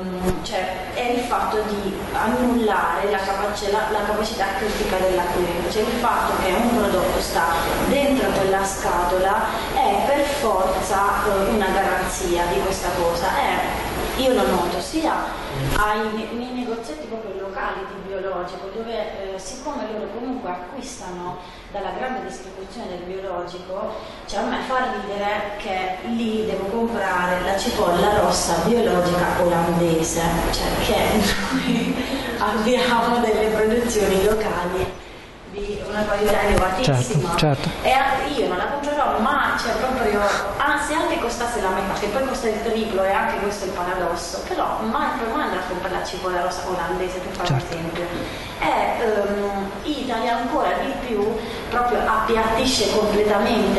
il fatto di annullare la capacità critica dell'acquirente, cioè il fatto che un prodotto sta dentro quella scatola è per forza una garanzia di questa cosa. Io lo noto sia nei negozietti proprio locali di biologico, dove siccome loro comunque acquistano dalla grande distribuzione del biologico, cioè a me fa ridere che lì devo comprare la cipolla rossa biologica olandese, cioè che noi abbiamo delle produzioni locali di una qualità elevatissima. Certo. E io non la comprerò mai, cioè proprio, se anche costasse la metà, che poi costa il triplo, e anche questo è il paradosso, però mai per mai andrò a comprare la cipolla rossa olandese, per fare un esempio. Italy ancora di più proprio appiattisce completamente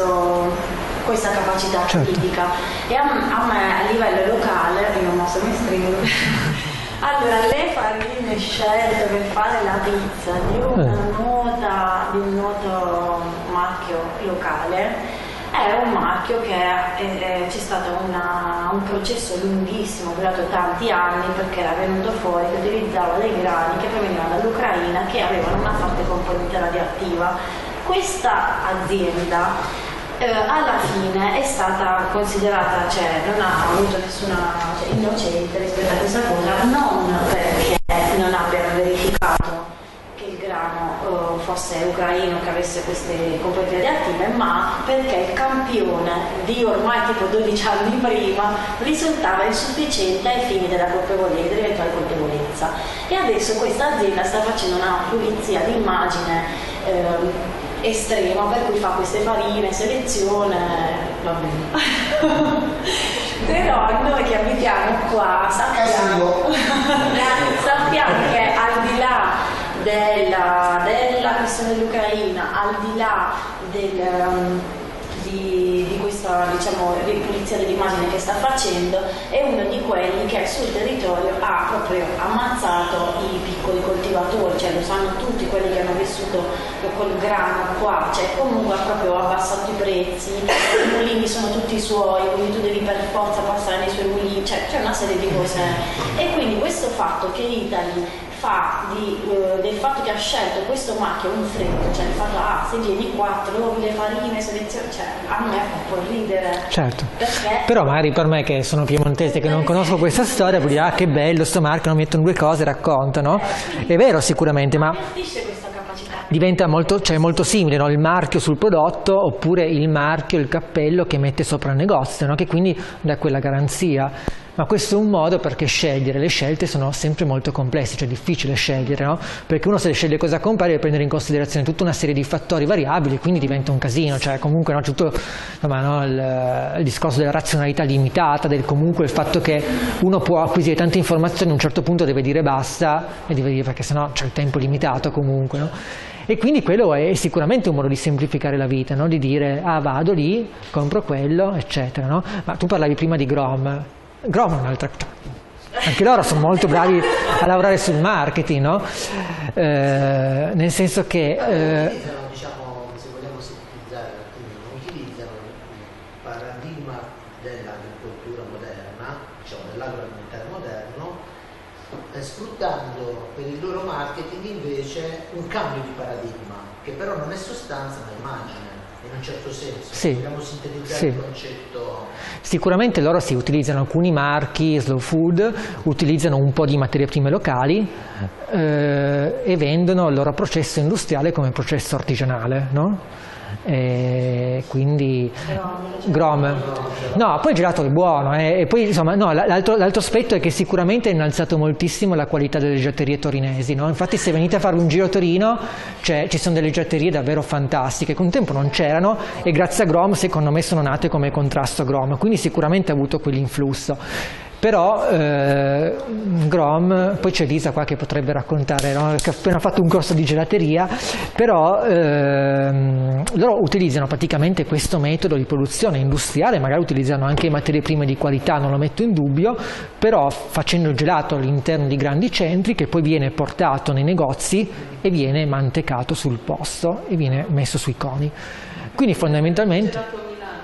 questa capacità critica. E a me a livello locale, io non so mi stringo. Allora, le farine scelte per fare la pizza di un noto marchio locale è un marchio che c'è stato un processo lunghissimo, durato tanti anni, perché era venuto fuori che utilizzava dei grani che provenivano dall'Ucraina, che avevano una forte componente radioattiva. Questa azienda alla fine è stata considerata, cioè non ha avuto nessuna innocente rispetto a questa cosa, non perché non abbiano verificato che il grano fosse ucraino, che avesse queste componenti radioattive, ma perché il campione di ormai tipo 12 anni prima risultava insufficiente ai fini dell'eventuale colpevolezza. E adesso questa azienda sta facendo una pulizia di immagine estrema, per cui fa queste farine, selezione, va bene. Però noi che abitiamo qua sappiamo che al di là della questione dell'Ucraina, al di là di questa ripulizia dell'immagine che sta facendo, è uno di quelli che sul territorio ha proprio ammazzato i piccoli coltivatori, cioè lo sanno tutti quelli che hanno vissuto col grano qua, cioè comunque ha proprio abbassato i prezzi, i mulini sono tutti suoi, quindi tu devi per forza passare nei suoi mulini, cioè c'è una serie di cose. E quindi questo fatto che Italy fa del fatto che ha scelto questo marchio un freddo, cioè il fatto se vieni qua trovi le farine, selezioni, cioè a me fa un po' ridere. Certo. Perché? Però magari per me che sono piemontese, che non conosco questa storia, vuol dire che bello sto marchio, non mettono due cose, raccontano. È vero sicuramente, ma diventa molto simile, no? Il marchio sul prodotto oppure il marchio, il cappello che mette sopra il negozio, no? Che quindi dà quella garanzia. Ma questo è un modo perché le scelte sono sempre molto complesse, cioè è difficile scegliere, no? Perché uno se sceglie cosa comprare deve prendere in considerazione tutta una serie di fattori variabili, quindi diventa un casino, cioè comunque no, tutto il discorso della razionalità limitata, comunque il fatto che uno può acquisire tante informazioni, a un certo punto deve dire basta, e deve dire perché sennò c'è il tempo limitato comunque, no? E quindi quello è sicuramente un modo di semplificare la vita, no? Di dire vado lì, compro quello, eccetera, no? Ma tu parlavi prima di Grom è un'altra cosa. Anche loro sono molto bravi a lavorare sul marketing, no? Nel senso che diciamo, se vogliamo sintetizzare, non utilizzano il paradigma dell'agricoltura moderna, diciamo dell'agroalimentare moderno, sfruttando per il loro marketing invece un cambio di paradigma, che però non è sostanza ma immagine. In un certo senso, vogliamo sintetizzare il concetto. Sicuramente loro utilizzano alcuni marchi, slow food, utilizzano un po' di materie prime locali e vendono il loro processo industriale come processo artigianale, no? quindi Grom. No, poi il gelato è buono, e poi insomma, no, l'altro aspetto è che sicuramente ha innalzato moltissimo la qualità delle gelaterie torinesi, no? Infatti se venite a fare un giro a Torino ci sono delle gelaterie davvero fantastiche, che un tempo non c'erano, e grazie a Grom secondo me sono nate come contrasto a Grom, quindi sicuramente ha avuto quell'influsso. Però Grom, poi c'è Lisa qua che potrebbe raccontare, no? Che ha appena fatto un corso di gelateria, però loro utilizzano praticamente questo metodo di produzione industriale, magari utilizzano anche materie prime di qualità, non lo metto in dubbio, però facendo il gelato all'interno di grandi centri che poi viene portato nei negozi e viene mantecato sul posto e viene messo sui coni. Quindi fondamentalmente...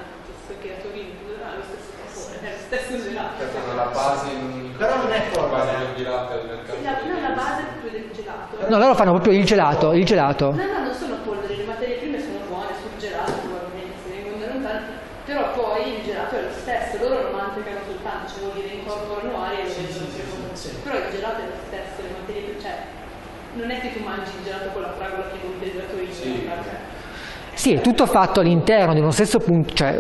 Però non è la base del gelato del mercato. La base proprio del gelato. No, loro fanno proprio il gelato. No, non sono polveri, le materie prime sono buone sul gelato, probabilmente se vengono da lontano, però poi il gelato è lo stesso, loro lo mantecano soltanto, cioè vuol dire incorporano aria e lo rendono più comodo. Però il gelato è lo stesso, le materie prime, cioè non è che tu mangi il gelato con la fragola che non ti è dato io. Sì, è tutto fatto all'interno di uno stesso punto, cioè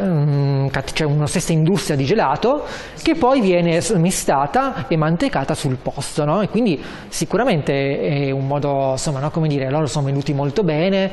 una stessa industria di gelato che poi viene smistata e mantecata sul posto, no? E quindi sicuramente è un modo, insomma, no, come dire, loro sono venuti molto bene,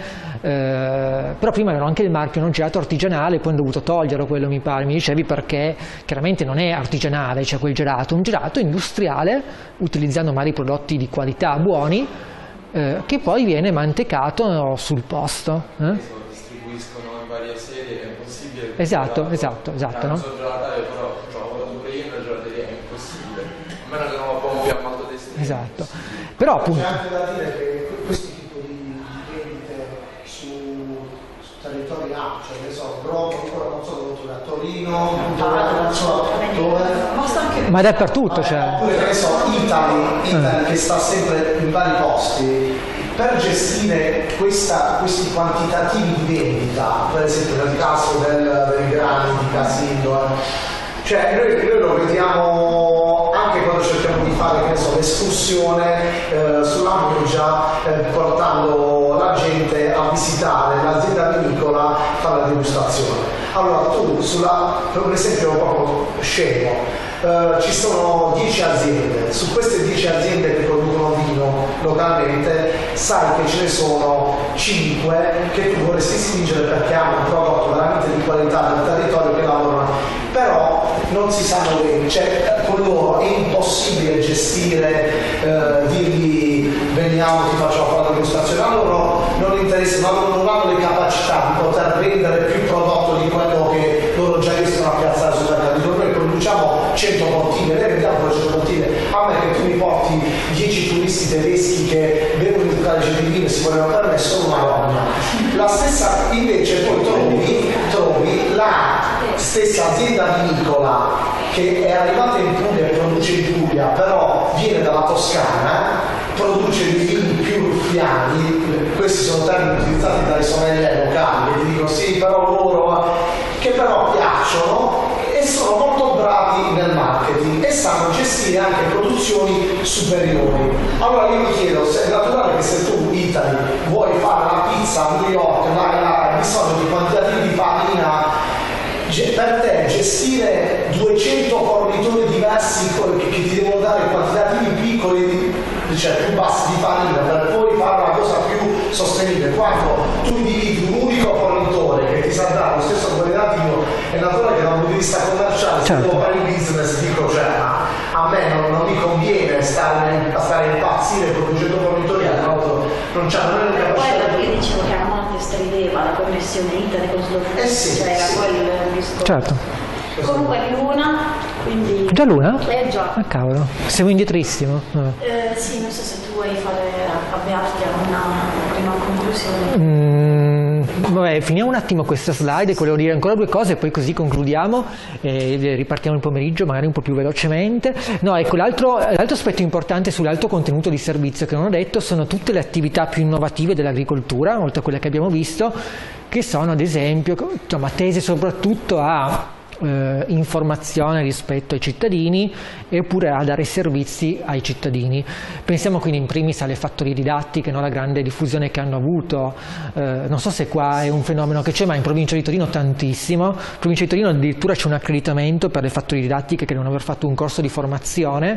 però prima avevano anche il marchio non gelato artigianale, poi hanno dovuto toglierlo quello, mi pare, mi dicevi, perché chiaramente non è artigianale, cioè quel gelato, un gelato industriale utilizzando magari prodotti di qualità buoni, che poi viene mantecato sul posto. Distribuiscono in varie serie, è impossibile. Esatto, no? Non so gelataio, però ho lavorato pure io nella gelateria, è impossibile. A meno che non lo promuovi a maltodestra. Esatto. Però appunto... C'è anche da dire che questo tipo di vendite su territori ampi, cioè che so, Roma, non so dove, a Torino, non so dove. Ma dappertutto, cioè. Oppure che ne so, Italy che sta sempre in vari posti. Per gestire questi quantitativi di vendita, per esempio nel caso del grano di Casillo, cioè noi lo vediamo anche quando cerchiamo di fare, che ne so, l'escursione sulla Murgia, portando la gente a visitare l'azienda vinicola, fare la degustazione. Allora tu, per un esempio proprio scemo, ci sono 10 aziende, su queste 10 aziende che producono vino localmente sai che ce ne sono 5 che tu vorresti spingere perché hanno un prodotto veramente di qualità nel territorio, che lavorano, però non si sanno bene, cioè con loro è impossibile gestire, dirgli veniamo, ti facciamo fare la degustazione, a loro non interessa, ma non hanno le capacità di poter vendere più prodotto di quello che loro già riescono a piazzare sul mercato. Noi produciamo 100 bottiglie, noi vendiamo 100 bottiglie, a me che tu mi porti 10 turisti tedeschi che bevono il calice di vino e si vogliono per me sono una donna. La stessa invece poi trovi la stessa azienda vinicola che è arrivata in Puglia e produce in Puglia, però viene dalla Toscana, produce dei vini più ruffiani, questi sono termini utilizzati dalle sorelle locali che ti dicono sì, però loro, che però piacciono e sono molto bravi nel marketing e sanno gestire anche produzioni superiori. Allora io mi chiedo, se è naturale che se tu Italy vuoi fare la pizza a New York, hai bisogno di quantitativi di farina, per te gestire 200 fornitori diversi che ti devono dare quantitativi piccoli, cioè più bassi di farina, per poi fare una cosa più sostenibile, quando tu individui un unico fornitore che ti sa dare lo stesso qualitativo, è naturale che da un punto di vista commerciale, se devo fare il business, dico, cioè a me non mi conviene stare a impazzire con 200 fornitori, non c'hanno né le capacità. Poi io dicevo che avevamo anche questa idea, la connessione internet con Slow Food, cioè era quello il discorso. Certo. Comunque è l'una, quindi... Già l'una? Già. Ah cavolo, siamo indietrissimo. Sì, non so se tu vuoi avviarti a una prima conclusione. Vabbè, finiamo un attimo questa slide, volevo dire ancora due cose e poi così concludiamo e ripartiamo il pomeriggio magari un po' più velocemente. No, ecco, l'altro aspetto importante sull'alto contenuto di servizio che non ho detto sono tutte le attività più innovative dell'agricoltura, oltre a quelle che abbiamo visto, che sono ad esempio tese soprattutto a informazione rispetto ai cittadini eppure a dare servizi ai cittadini. Pensiamo quindi in primis alle fattorie didattiche, no? La grande diffusione che hanno avuto, non so se qua è un fenomeno che c'è, ma in provincia di Torino tantissimo. In provincia di Torino addirittura c'è un accreditamento per le fattorie didattiche che devono aver fatto un corso di formazione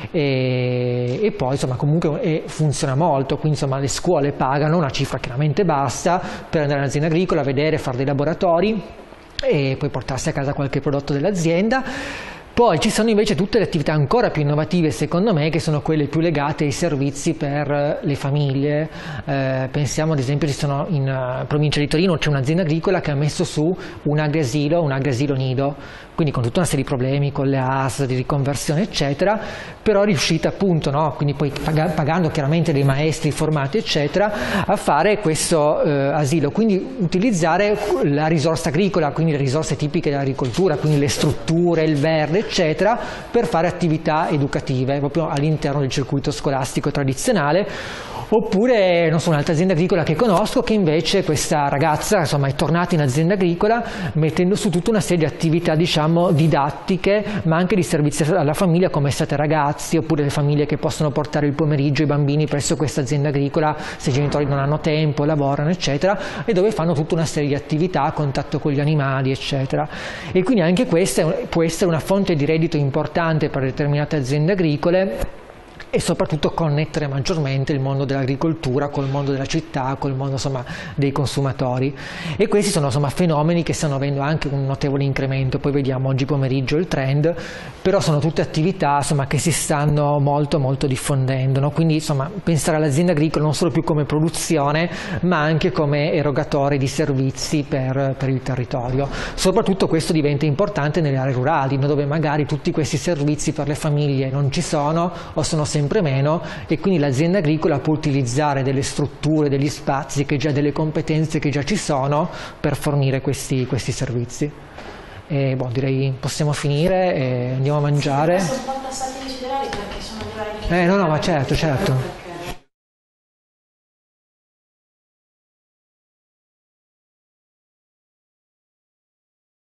e poi insomma comunque funziona molto, quindi insomma le scuole pagano una cifra chiaramente bassa per andare all'azienda agricola, vedere, fare dei laboratori e poi portarsi a casa qualche prodotto dell'azienda. Poi ci sono invece tutte le attività ancora più innovative secondo me, che sono quelle più legate ai servizi per le famiglie. Pensiamo ad esempio, in provincia di Torino c'è un'azienda agricola che ha messo su un agriasilo nido, quindi con tutta una serie di problemi con le AS di riconversione eccetera, però è riuscita appunto, no? Quindi poi pagando chiaramente dei maestri formati eccetera, a fare questo asilo, quindi utilizzare la risorsa agricola, quindi le risorse tipiche dell'agricoltura, quindi le strutture, il verde eccetera, per fare attività educative proprio all'interno del circuito scolastico tradizionale. Oppure, non so, un'altra azienda agricola che conosco, che invece questa ragazza insomma è tornata in azienda agricola mettendo su tutta una serie di attività diciamo didattiche, ma anche di servizi alla famiglia come Sate Ragazzi, oppure le famiglie che possono portare il pomeriggio i bambini presso questa azienda agricola se i genitori non hanno tempo, lavorano eccetera, e dove fanno tutta una serie di attività a contatto con gli animali eccetera. E quindi anche questa può essere una fonte di reddito importante per determinate aziende agricole, e soprattutto connettere maggiormente il mondo dell'agricoltura col mondo della città, col mondo insomma dei consumatori. E questi sono insomma fenomeni che stanno avendo anche un notevole incremento. Poi vediamo oggi pomeriggio il trend, però sono tutte attività insomma che si stanno molto diffondendo, no? Quindi insomma pensare all'azienda agricola non solo più come produzione, ma anche come erogatore di servizi per il territorio. Soprattutto questo diventa importante nelle aree rurali, dove magari tutti questi servizi per le famiglie non ci sono o sono sempre meno, e quindi l'azienda agricola può utilizzare delle strutture, degli spazi, delle competenze che già ci sono per fornire questi servizi. E direi possiamo finire e andiamo a mangiare. Sono un po' passati i generali perché sono orari. No, ma certo.